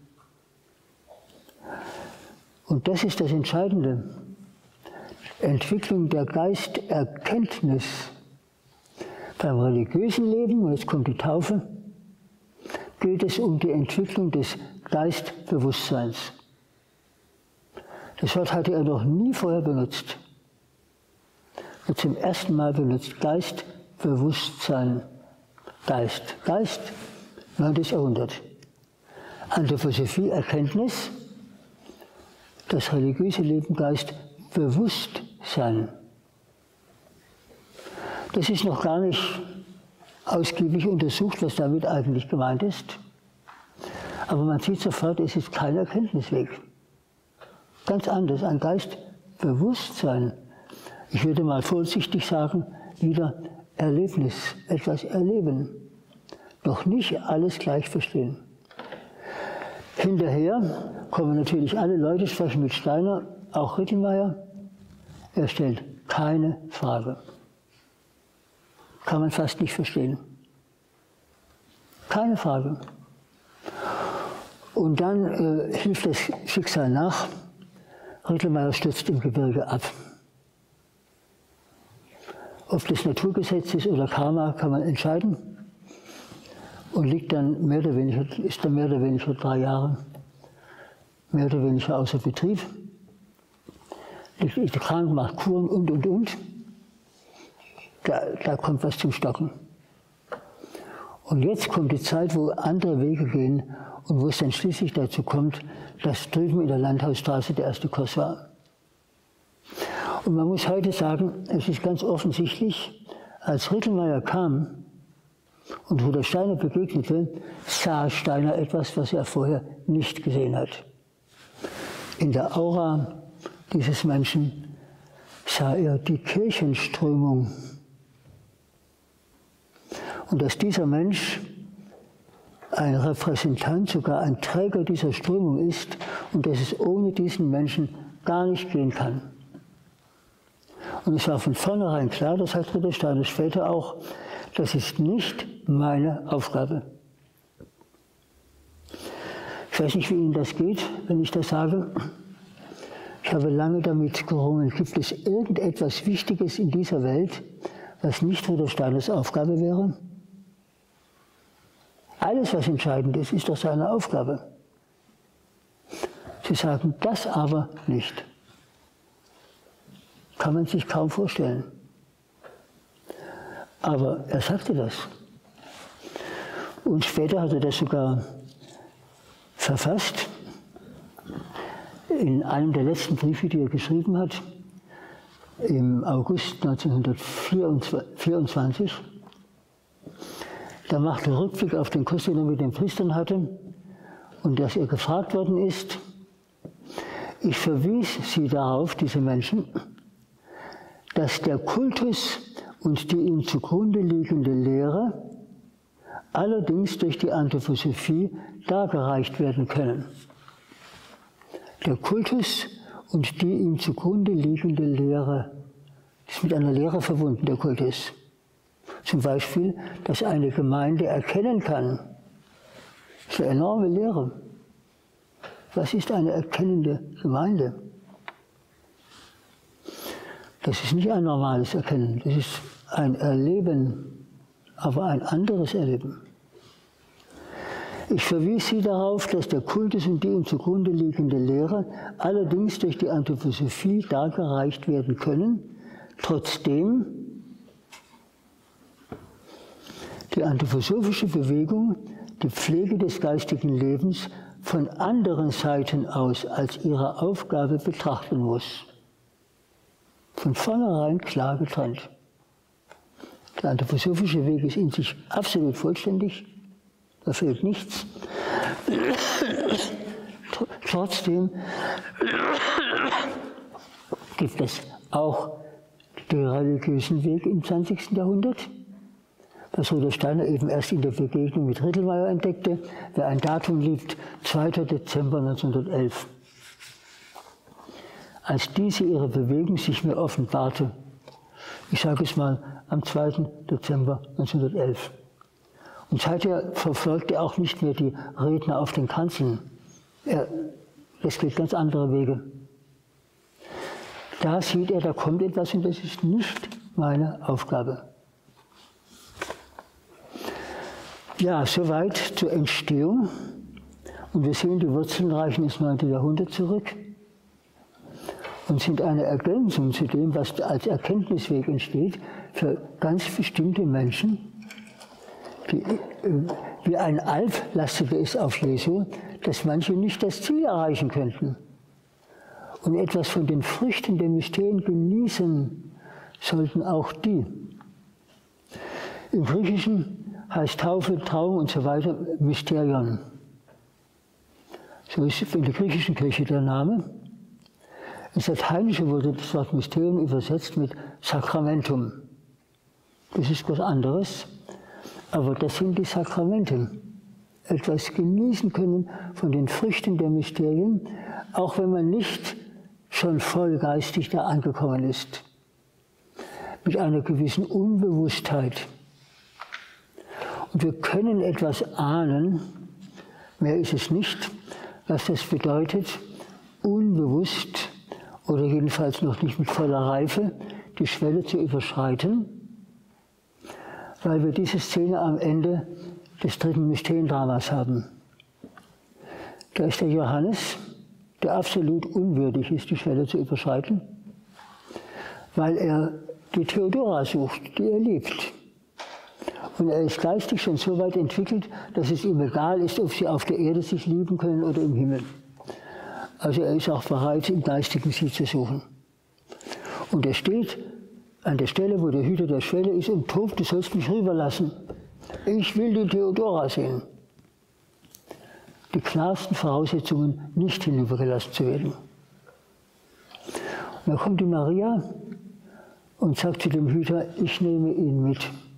Und das ist das Entscheidende. Entwicklung der Geisterkenntnis. Beim religiösen Leben, und jetzt kommt die Taufe, geht es um die Entwicklung des Geistbewusstseins. Das Wort hatte er noch nie vorher benutzt. Wird zum ersten Mal benutzt. Geistbewusstsein. Geist. Geist, neuntes Jahrhundert. Anthroposophie, Erkenntnis. Das religiöse Leben, Geistbewusstsein. Das ist noch gar nicht ausgiebig untersucht, was damit eigentlich gemeint ist. Aber man sieht sofort, es ist kein Erkenntnisweg. Ganz anders, ein Geistbewusstsein. Ich würde mal vorsichtig sagen, wieder Erlebnis, etwas erleben. Noch nicht alles gleich verstehen. Hinterher kommen natürlich alle Leute, sprechen mit Steiner, auch Rittelmeier. Er stellt keine Frage. Kann man fast nicht verstehen. Keine Frage. Und dann äh, hilft das Schicksal nach. Rittelmeier stürzt im Gebirge ab. Ob das Naturgesetz ist oder Karma, kann man entscheiden. Und liegt dann mehr oder weniger, ist dann mehr oder weniger drei Jahre, mehr oder weniger außer Betrieb. Liegt krank, macht Kuren und, und, und. Da, da kommt was zum Stocken. Und jetzt kommt die Zeit, wo andere Wege gehen und wo es dann schließlich dazu kommt, dass drüben in der Landhausstraße der erste Kurs war. Und man muss heute sagen, es ist ganz offensichtlich, als Rittelmeier kam und Bruder Steiner begegnete, sah Steiner etwas, was er vorher nicht gesehen hat. In der Aura dieses Menschen sah er die Kirchenströmung. Und dass dieser Mensch ein Repräsentant, sogar ein Träger dieser Strömung ist und dass es ohne diesen Menschen gar nicht gehen kann. Und es war von vornherein klar, das hat Bruder Steiner später auch, das ist nicht meine Aufgabe. Ich weiß nicht, wie Ihnen das geht, wenn ich das sage. Ich habe lange damit gerungen, gibt es irgendetwas Wichtiges in dieser Welt, was nicht Bruder Steiners Aufgabe wäre? Alles, was entscheidend ist, ist doch seine Aufgabe. Sie sagen das aber nicht. Kann man sich kaum vorstellen. Aber er sagte das. Und später hat er das sogar verfasst. In einem der letzten Briefe, die er geschrieben hat, im August neunzehnhundertvierundzwanzig. Da macht er Rückblick auf den Kurs, den er mit den Priestern hatte, und dass er gefragt worden ist. Ich verwies sie darauf, diese Menschen, dass der Kultus und die ihm zugrunde liegende Lehre allerdings durch die Anthroposophie dargereicht werden können. Der Kultus und die ihm zugrunde liegende Lehre ist mit einer Lehre verbunden, der Kultus. Zum Beispiel, dass eine Gemeinde erkennen kann. Das ist eine enorme Lehre. Was ist eine erkennende Gemeinde? Das ist nicht ein normales Erkennen, das ist ein Erleben, aber ein anderes Erleben. Ich verwies sie darauf, dass der Kultus und die ihm zugrunde liegende Lehre allerdings durch die Anthroposophie dargereicht werden können, trotzdem die anthroposophische Bewegung die Pflege des geistigen Lebens von anderen Seiten aus als ihre Aufgabe betrachten muss. Von vornherein klar getrennt. Der anthroposophische Weg ist in sich absolut vollständig, da fehlt nichts. Trotzdem gibt es auch den religiösen Weg im zwanzigsten Jahrhundert, was Rudolf Steiner eben erst in der Begegnung mit Rittelmeyer entdeckte, wer ein Datum liebt, zweiter Dezember neunzehnhundertelf. Als diese ihre Bewegung sich mir offenbarte, ich sage es mal, am zweiten Dezember neunzehnhundertelf. Und seither verfolgt er auch nicht mehr die Redner auf den Kanzeln. Er, es geht ganz andere Wege. Da sieht er, da kommt etwas und das ist nicht meine Aufgabe. Ja, soweit zur Entstehung. Und wir sehen, die Wurzeln reichen ins neunte Jahrhundert zurück und sind eine Ergänzung zu dem, was als Erkenntnisweg entsteht, für ganz bestimmte Menschen, die, wie ein Alp lastete es auf Jesu, dass manche nicht das Ziel erreichen könnten und etwas von den Früchten der Mysterien genießen sollten auch die. Im Griechischen heißt Taufe, Trauung und so weiter Mysterion. So ist in der griechischen Kirche der Name. Ins Lateinische wurde das Wort Mysterium übersetzt mit Sacramentum. Das ist was anderes, aber das sind die Sakramente. Etwas genießen können von den Früchten der Mysterien, auch wenn man nicht schon voll geistig da angekommen ist. Mit einer gewissen Unbewusstheit. Und wir können etwas ahnen, mehr ist es nicht, was das bedeutet, unbewusst oder jedenfalls noch nicht mit voller Reife die Schwelle zu überschreiten, weil wir diese Szene am Ende des dritten Mysteriendramas haben. Da ist der Johannes, der absolut unwürdig ist, die Schwelle zu überschreiten, weil er die Theodora sucht, die er liebt. Und er ist geistig schon so weit entwickelt, dass es ihm egal ist, ob sie auf der Erde sich lieben können oder im Himmel. Also er ist auch bereit, im Geistigen sie zu suchen. Und er steht an der Stelle, wo der Hüter der Schwelle ist und tobt, du sollst mich rüberlassen. Ich will die Theodora sehen. Die klarsten Voraussetzungen, nicht hinübergelassen zu werden. Und dann kommt die Maria und sagt zu dem Hüter, ich nehme ihn mit.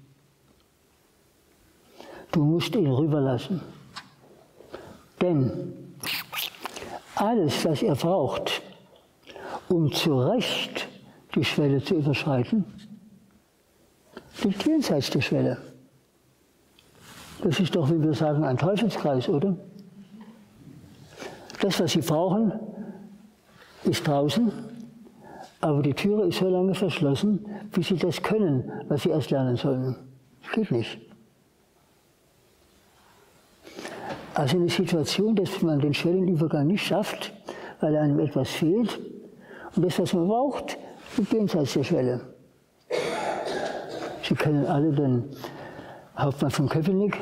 Du musst ihn rüberlassen. Denn alles, was er braucht, um zu Recht die Schwelle zu überschreiten, liegt jenseits der Schwelle. Das ist doch, wie wir sagen, ein Teufelskreis, oder? Das, was sie brauchen, ist draußen, aber die Türe ist so lange verschlossen, bis sie das können, was sie erst lernen sollen. Das geht nicht. Also eine Situation, dass man den Schwellenübergang nicht schafft, weil einem etwas fehlt. Und das, was man braucht, liegt jenseits der Schwelle. Sie kennen alle den Hauptmann von Köpenick.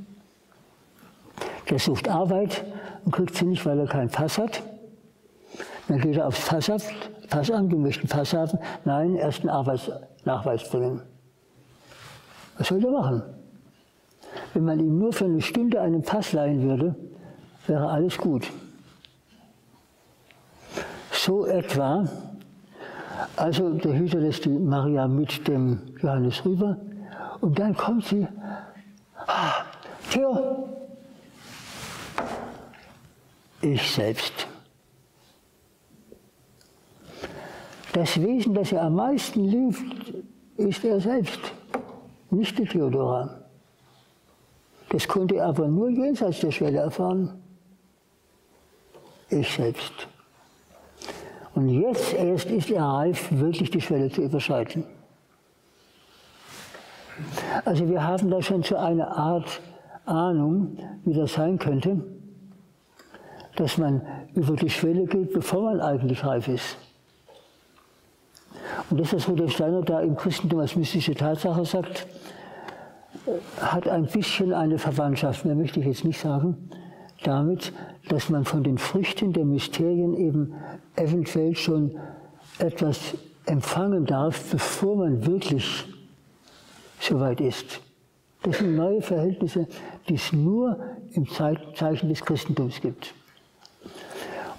Der sucht Arbeit und kriegt sie nicht, weil er keinen Pass hat. Dann geht er aufs Passamt, Passamt, du möchtest einen Pass haben. Nein, erst einen Arbeitsnachweis bringen. Was soll der machen? Wenn man ihm nur für eine Stunde einen Pass leihen würde, wäre alles gut. So etwa, also der Hüter lässt die Maria mit dem Johannes rüber und dann kommt sie, ah, Theo, ich selbst. Das Wesen, das er am meisten liebt, ist er selbst, nicht die Theodora. Das konnte er aber nur jenseits der Schwelle erfahren. Ich selbst. Und jetzt erst ist er reif, wirklich die Schwelle zu überschreiten. Also wir haben da schon so eine Art Ahnung, wie das sein könnte, dass man über die Schwelle geht, bevor man eigentlich reif ist. Und das, was Rudolf Steiner da im Christentum als mystische Tatsache sagt, hat ein bisschen eine Verwandtschaft, mehr möchte ich jetzt nicht sagen, damit, dass man von den Früchten der Mysterien eben eventuell schon etwas empfangen darf, bevor man wirklich so weit ist. Das sind neue Verhältnisse, die es nur im Zeichen des Christentums gibt.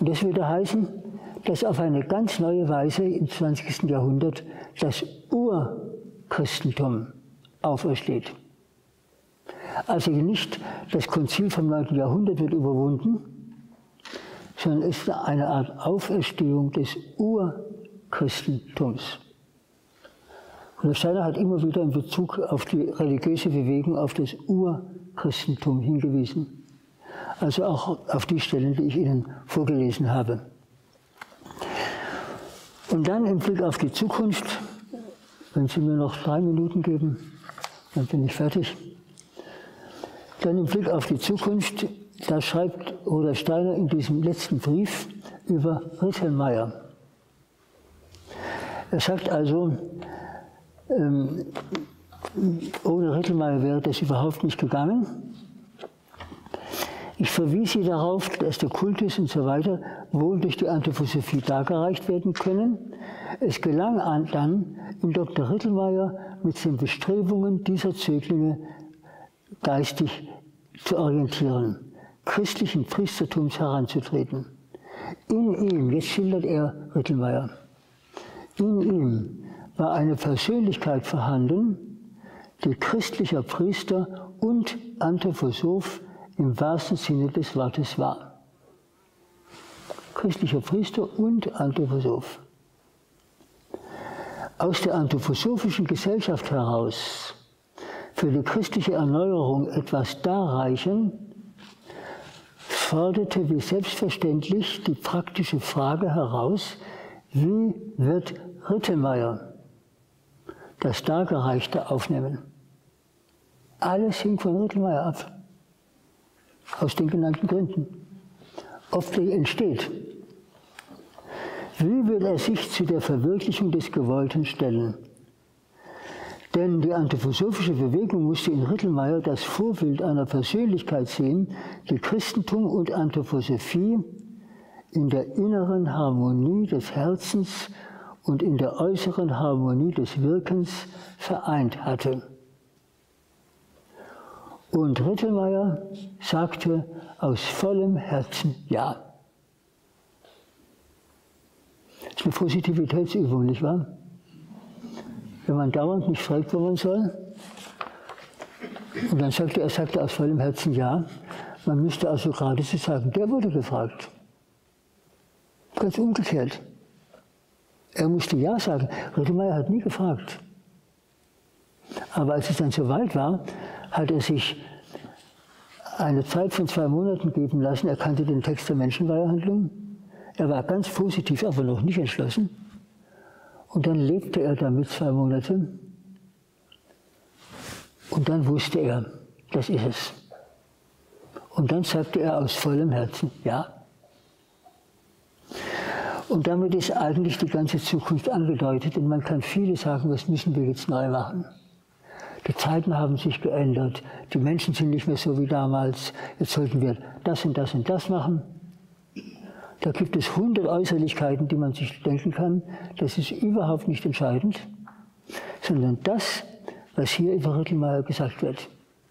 Und das würde heißen, dass auf eine ganz neue Weise im zwanzigsten Jahrhundert das Urchristentum aufersteht. Also nicht das Konzil vom neunten Jahrhundert wird überwunden, sondern es ist eine Art Auferstehung des Urchristentums. Und Steiner hat immer wieder in Bezug auf die religiöse Bewegung auf das Urchristentum hingewiesen. Also auch auf die Stellen, die ich Ihnen vorgelesen habe. Und dann im Blick auf die Zukunft, wenn Sie mir noch drei Minuten geben, dann bin ich fertig. Dann im Blick auf die Zukunft, da schreibt Rudolf Steiner in diesem letzten Brief über Rittelmeyer. Er sagt also, ähm, ohne Rittelmeyer wäre das überhaupt nicht gegangen. Ich verwies Sie darauf, dass der Kultus und so weiter wohl durch die Anthroposophie dargereicht werden können. Es gelang dann im Doktor Rittelmeyer mit den Bestrebungen dieser Zöglinge geistig zu orientieren, christlichen Priestertums heranzutreten. In ihm, jetzt schildert er Rittelmeyer, in ihm war eine Persönlichkeit vorhanden, die christlicher Priester und Anthroposoph im wahrsten Sinne des Wortes war. Christlicher Priester und Anthroposoph. Aus der anthroposophischen Gesellschaft heraus für die christliche Erneuerung etwas darreichen, forderte wie selbstverständlich die praktische Frage heraus, wie wird Rittelmeyer das Dargereichte aufnehmen? Alles hing von Rittelmeyer ab, aus den genannten Gründen. Oft entsteht. Wie will er sich zu der Verwirklichung des Gewollten stellen? Denn die anthroposophische Bewegung musste in Rittelmeyer das Vorbild einer Persönlichkeit sehen, die Christentum und Anthroposophie in der inneren Harmonie des Herzens und in der äußeren Harmonie des Wirkens vereint hatte. Und Rittelmeyer sagte aus vollem Herzen Ja. Das ist eine Positivitätsübung, nicht wahr? Wenn man dauernd nicht fragt, wo man soll, und dann sagte er, sagte aus vollem Herzen Ja, man müsste also geradezu sagen, der wurde gefragt. Ganz umgekehrt. Er musste Ja sagen. Rittelmeyer hat nie gefragt. Aber als es dann soweit war, hat er sich eine Zeit von zwei Monaten geben lassen. Er kannte den Text der Menschenweihehandlung. Er war ganz positiv, aber noch nicht entschlossen. Und dann lebte er damit zwei Monate. Und dann wusste er, das ist es. Und dann sagte er aus vollem Herzen Ja. Und damit ist eigentlich die ganze Zukunft angedeutet. Und man kann viele sagen, was müssen wir jetzt neu machen? Die Zeiten haben sich geändert. Die Menschen sind nicht mehr so wie damals. Jetzt sollten wir das und das und das machen. Da gibt es hundert Äußerlichkeiten, die man sich denken kann. Das ist überhaupt nicht entscheidend, sondern das, was hier über Rittelmeyer gesagt wird.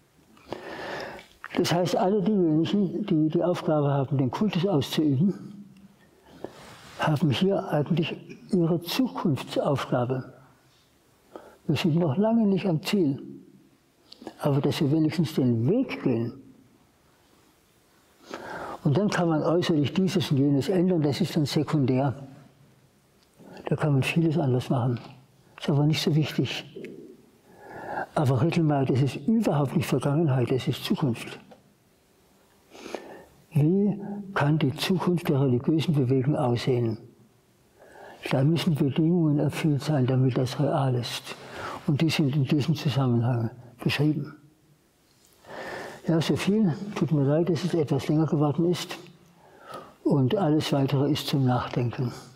Das heißt, alle diejenigen, die die Aufgabe haben, den Kultus auszuüben, haben hier eigentlich ihre Zukunftsaufgabe. Wir sind noch lange nicht am Ziel, aber dass wir wenigstens den Weg gehen. Und dann kann man äußerlich dieses und jenes ändern, das ist dann sekundär. Da kann man vieles anders machen, ist aber nicht so wichtig. Aber Rittelmeyer, das ist überhaupt nicht Vergangenheit, das ist Zukunft. Wie kann die Zukunft der religiösen Bewegung aussehen? Da müssen Bedingungen erfüllt sein, damit das real ist. Und die sind in diesem Zusammenhang beschrieben. Ja, so viel. Tut mir leid, dass es etwas länger geworden ist. Und alles Weitere ist zum Nachdenken.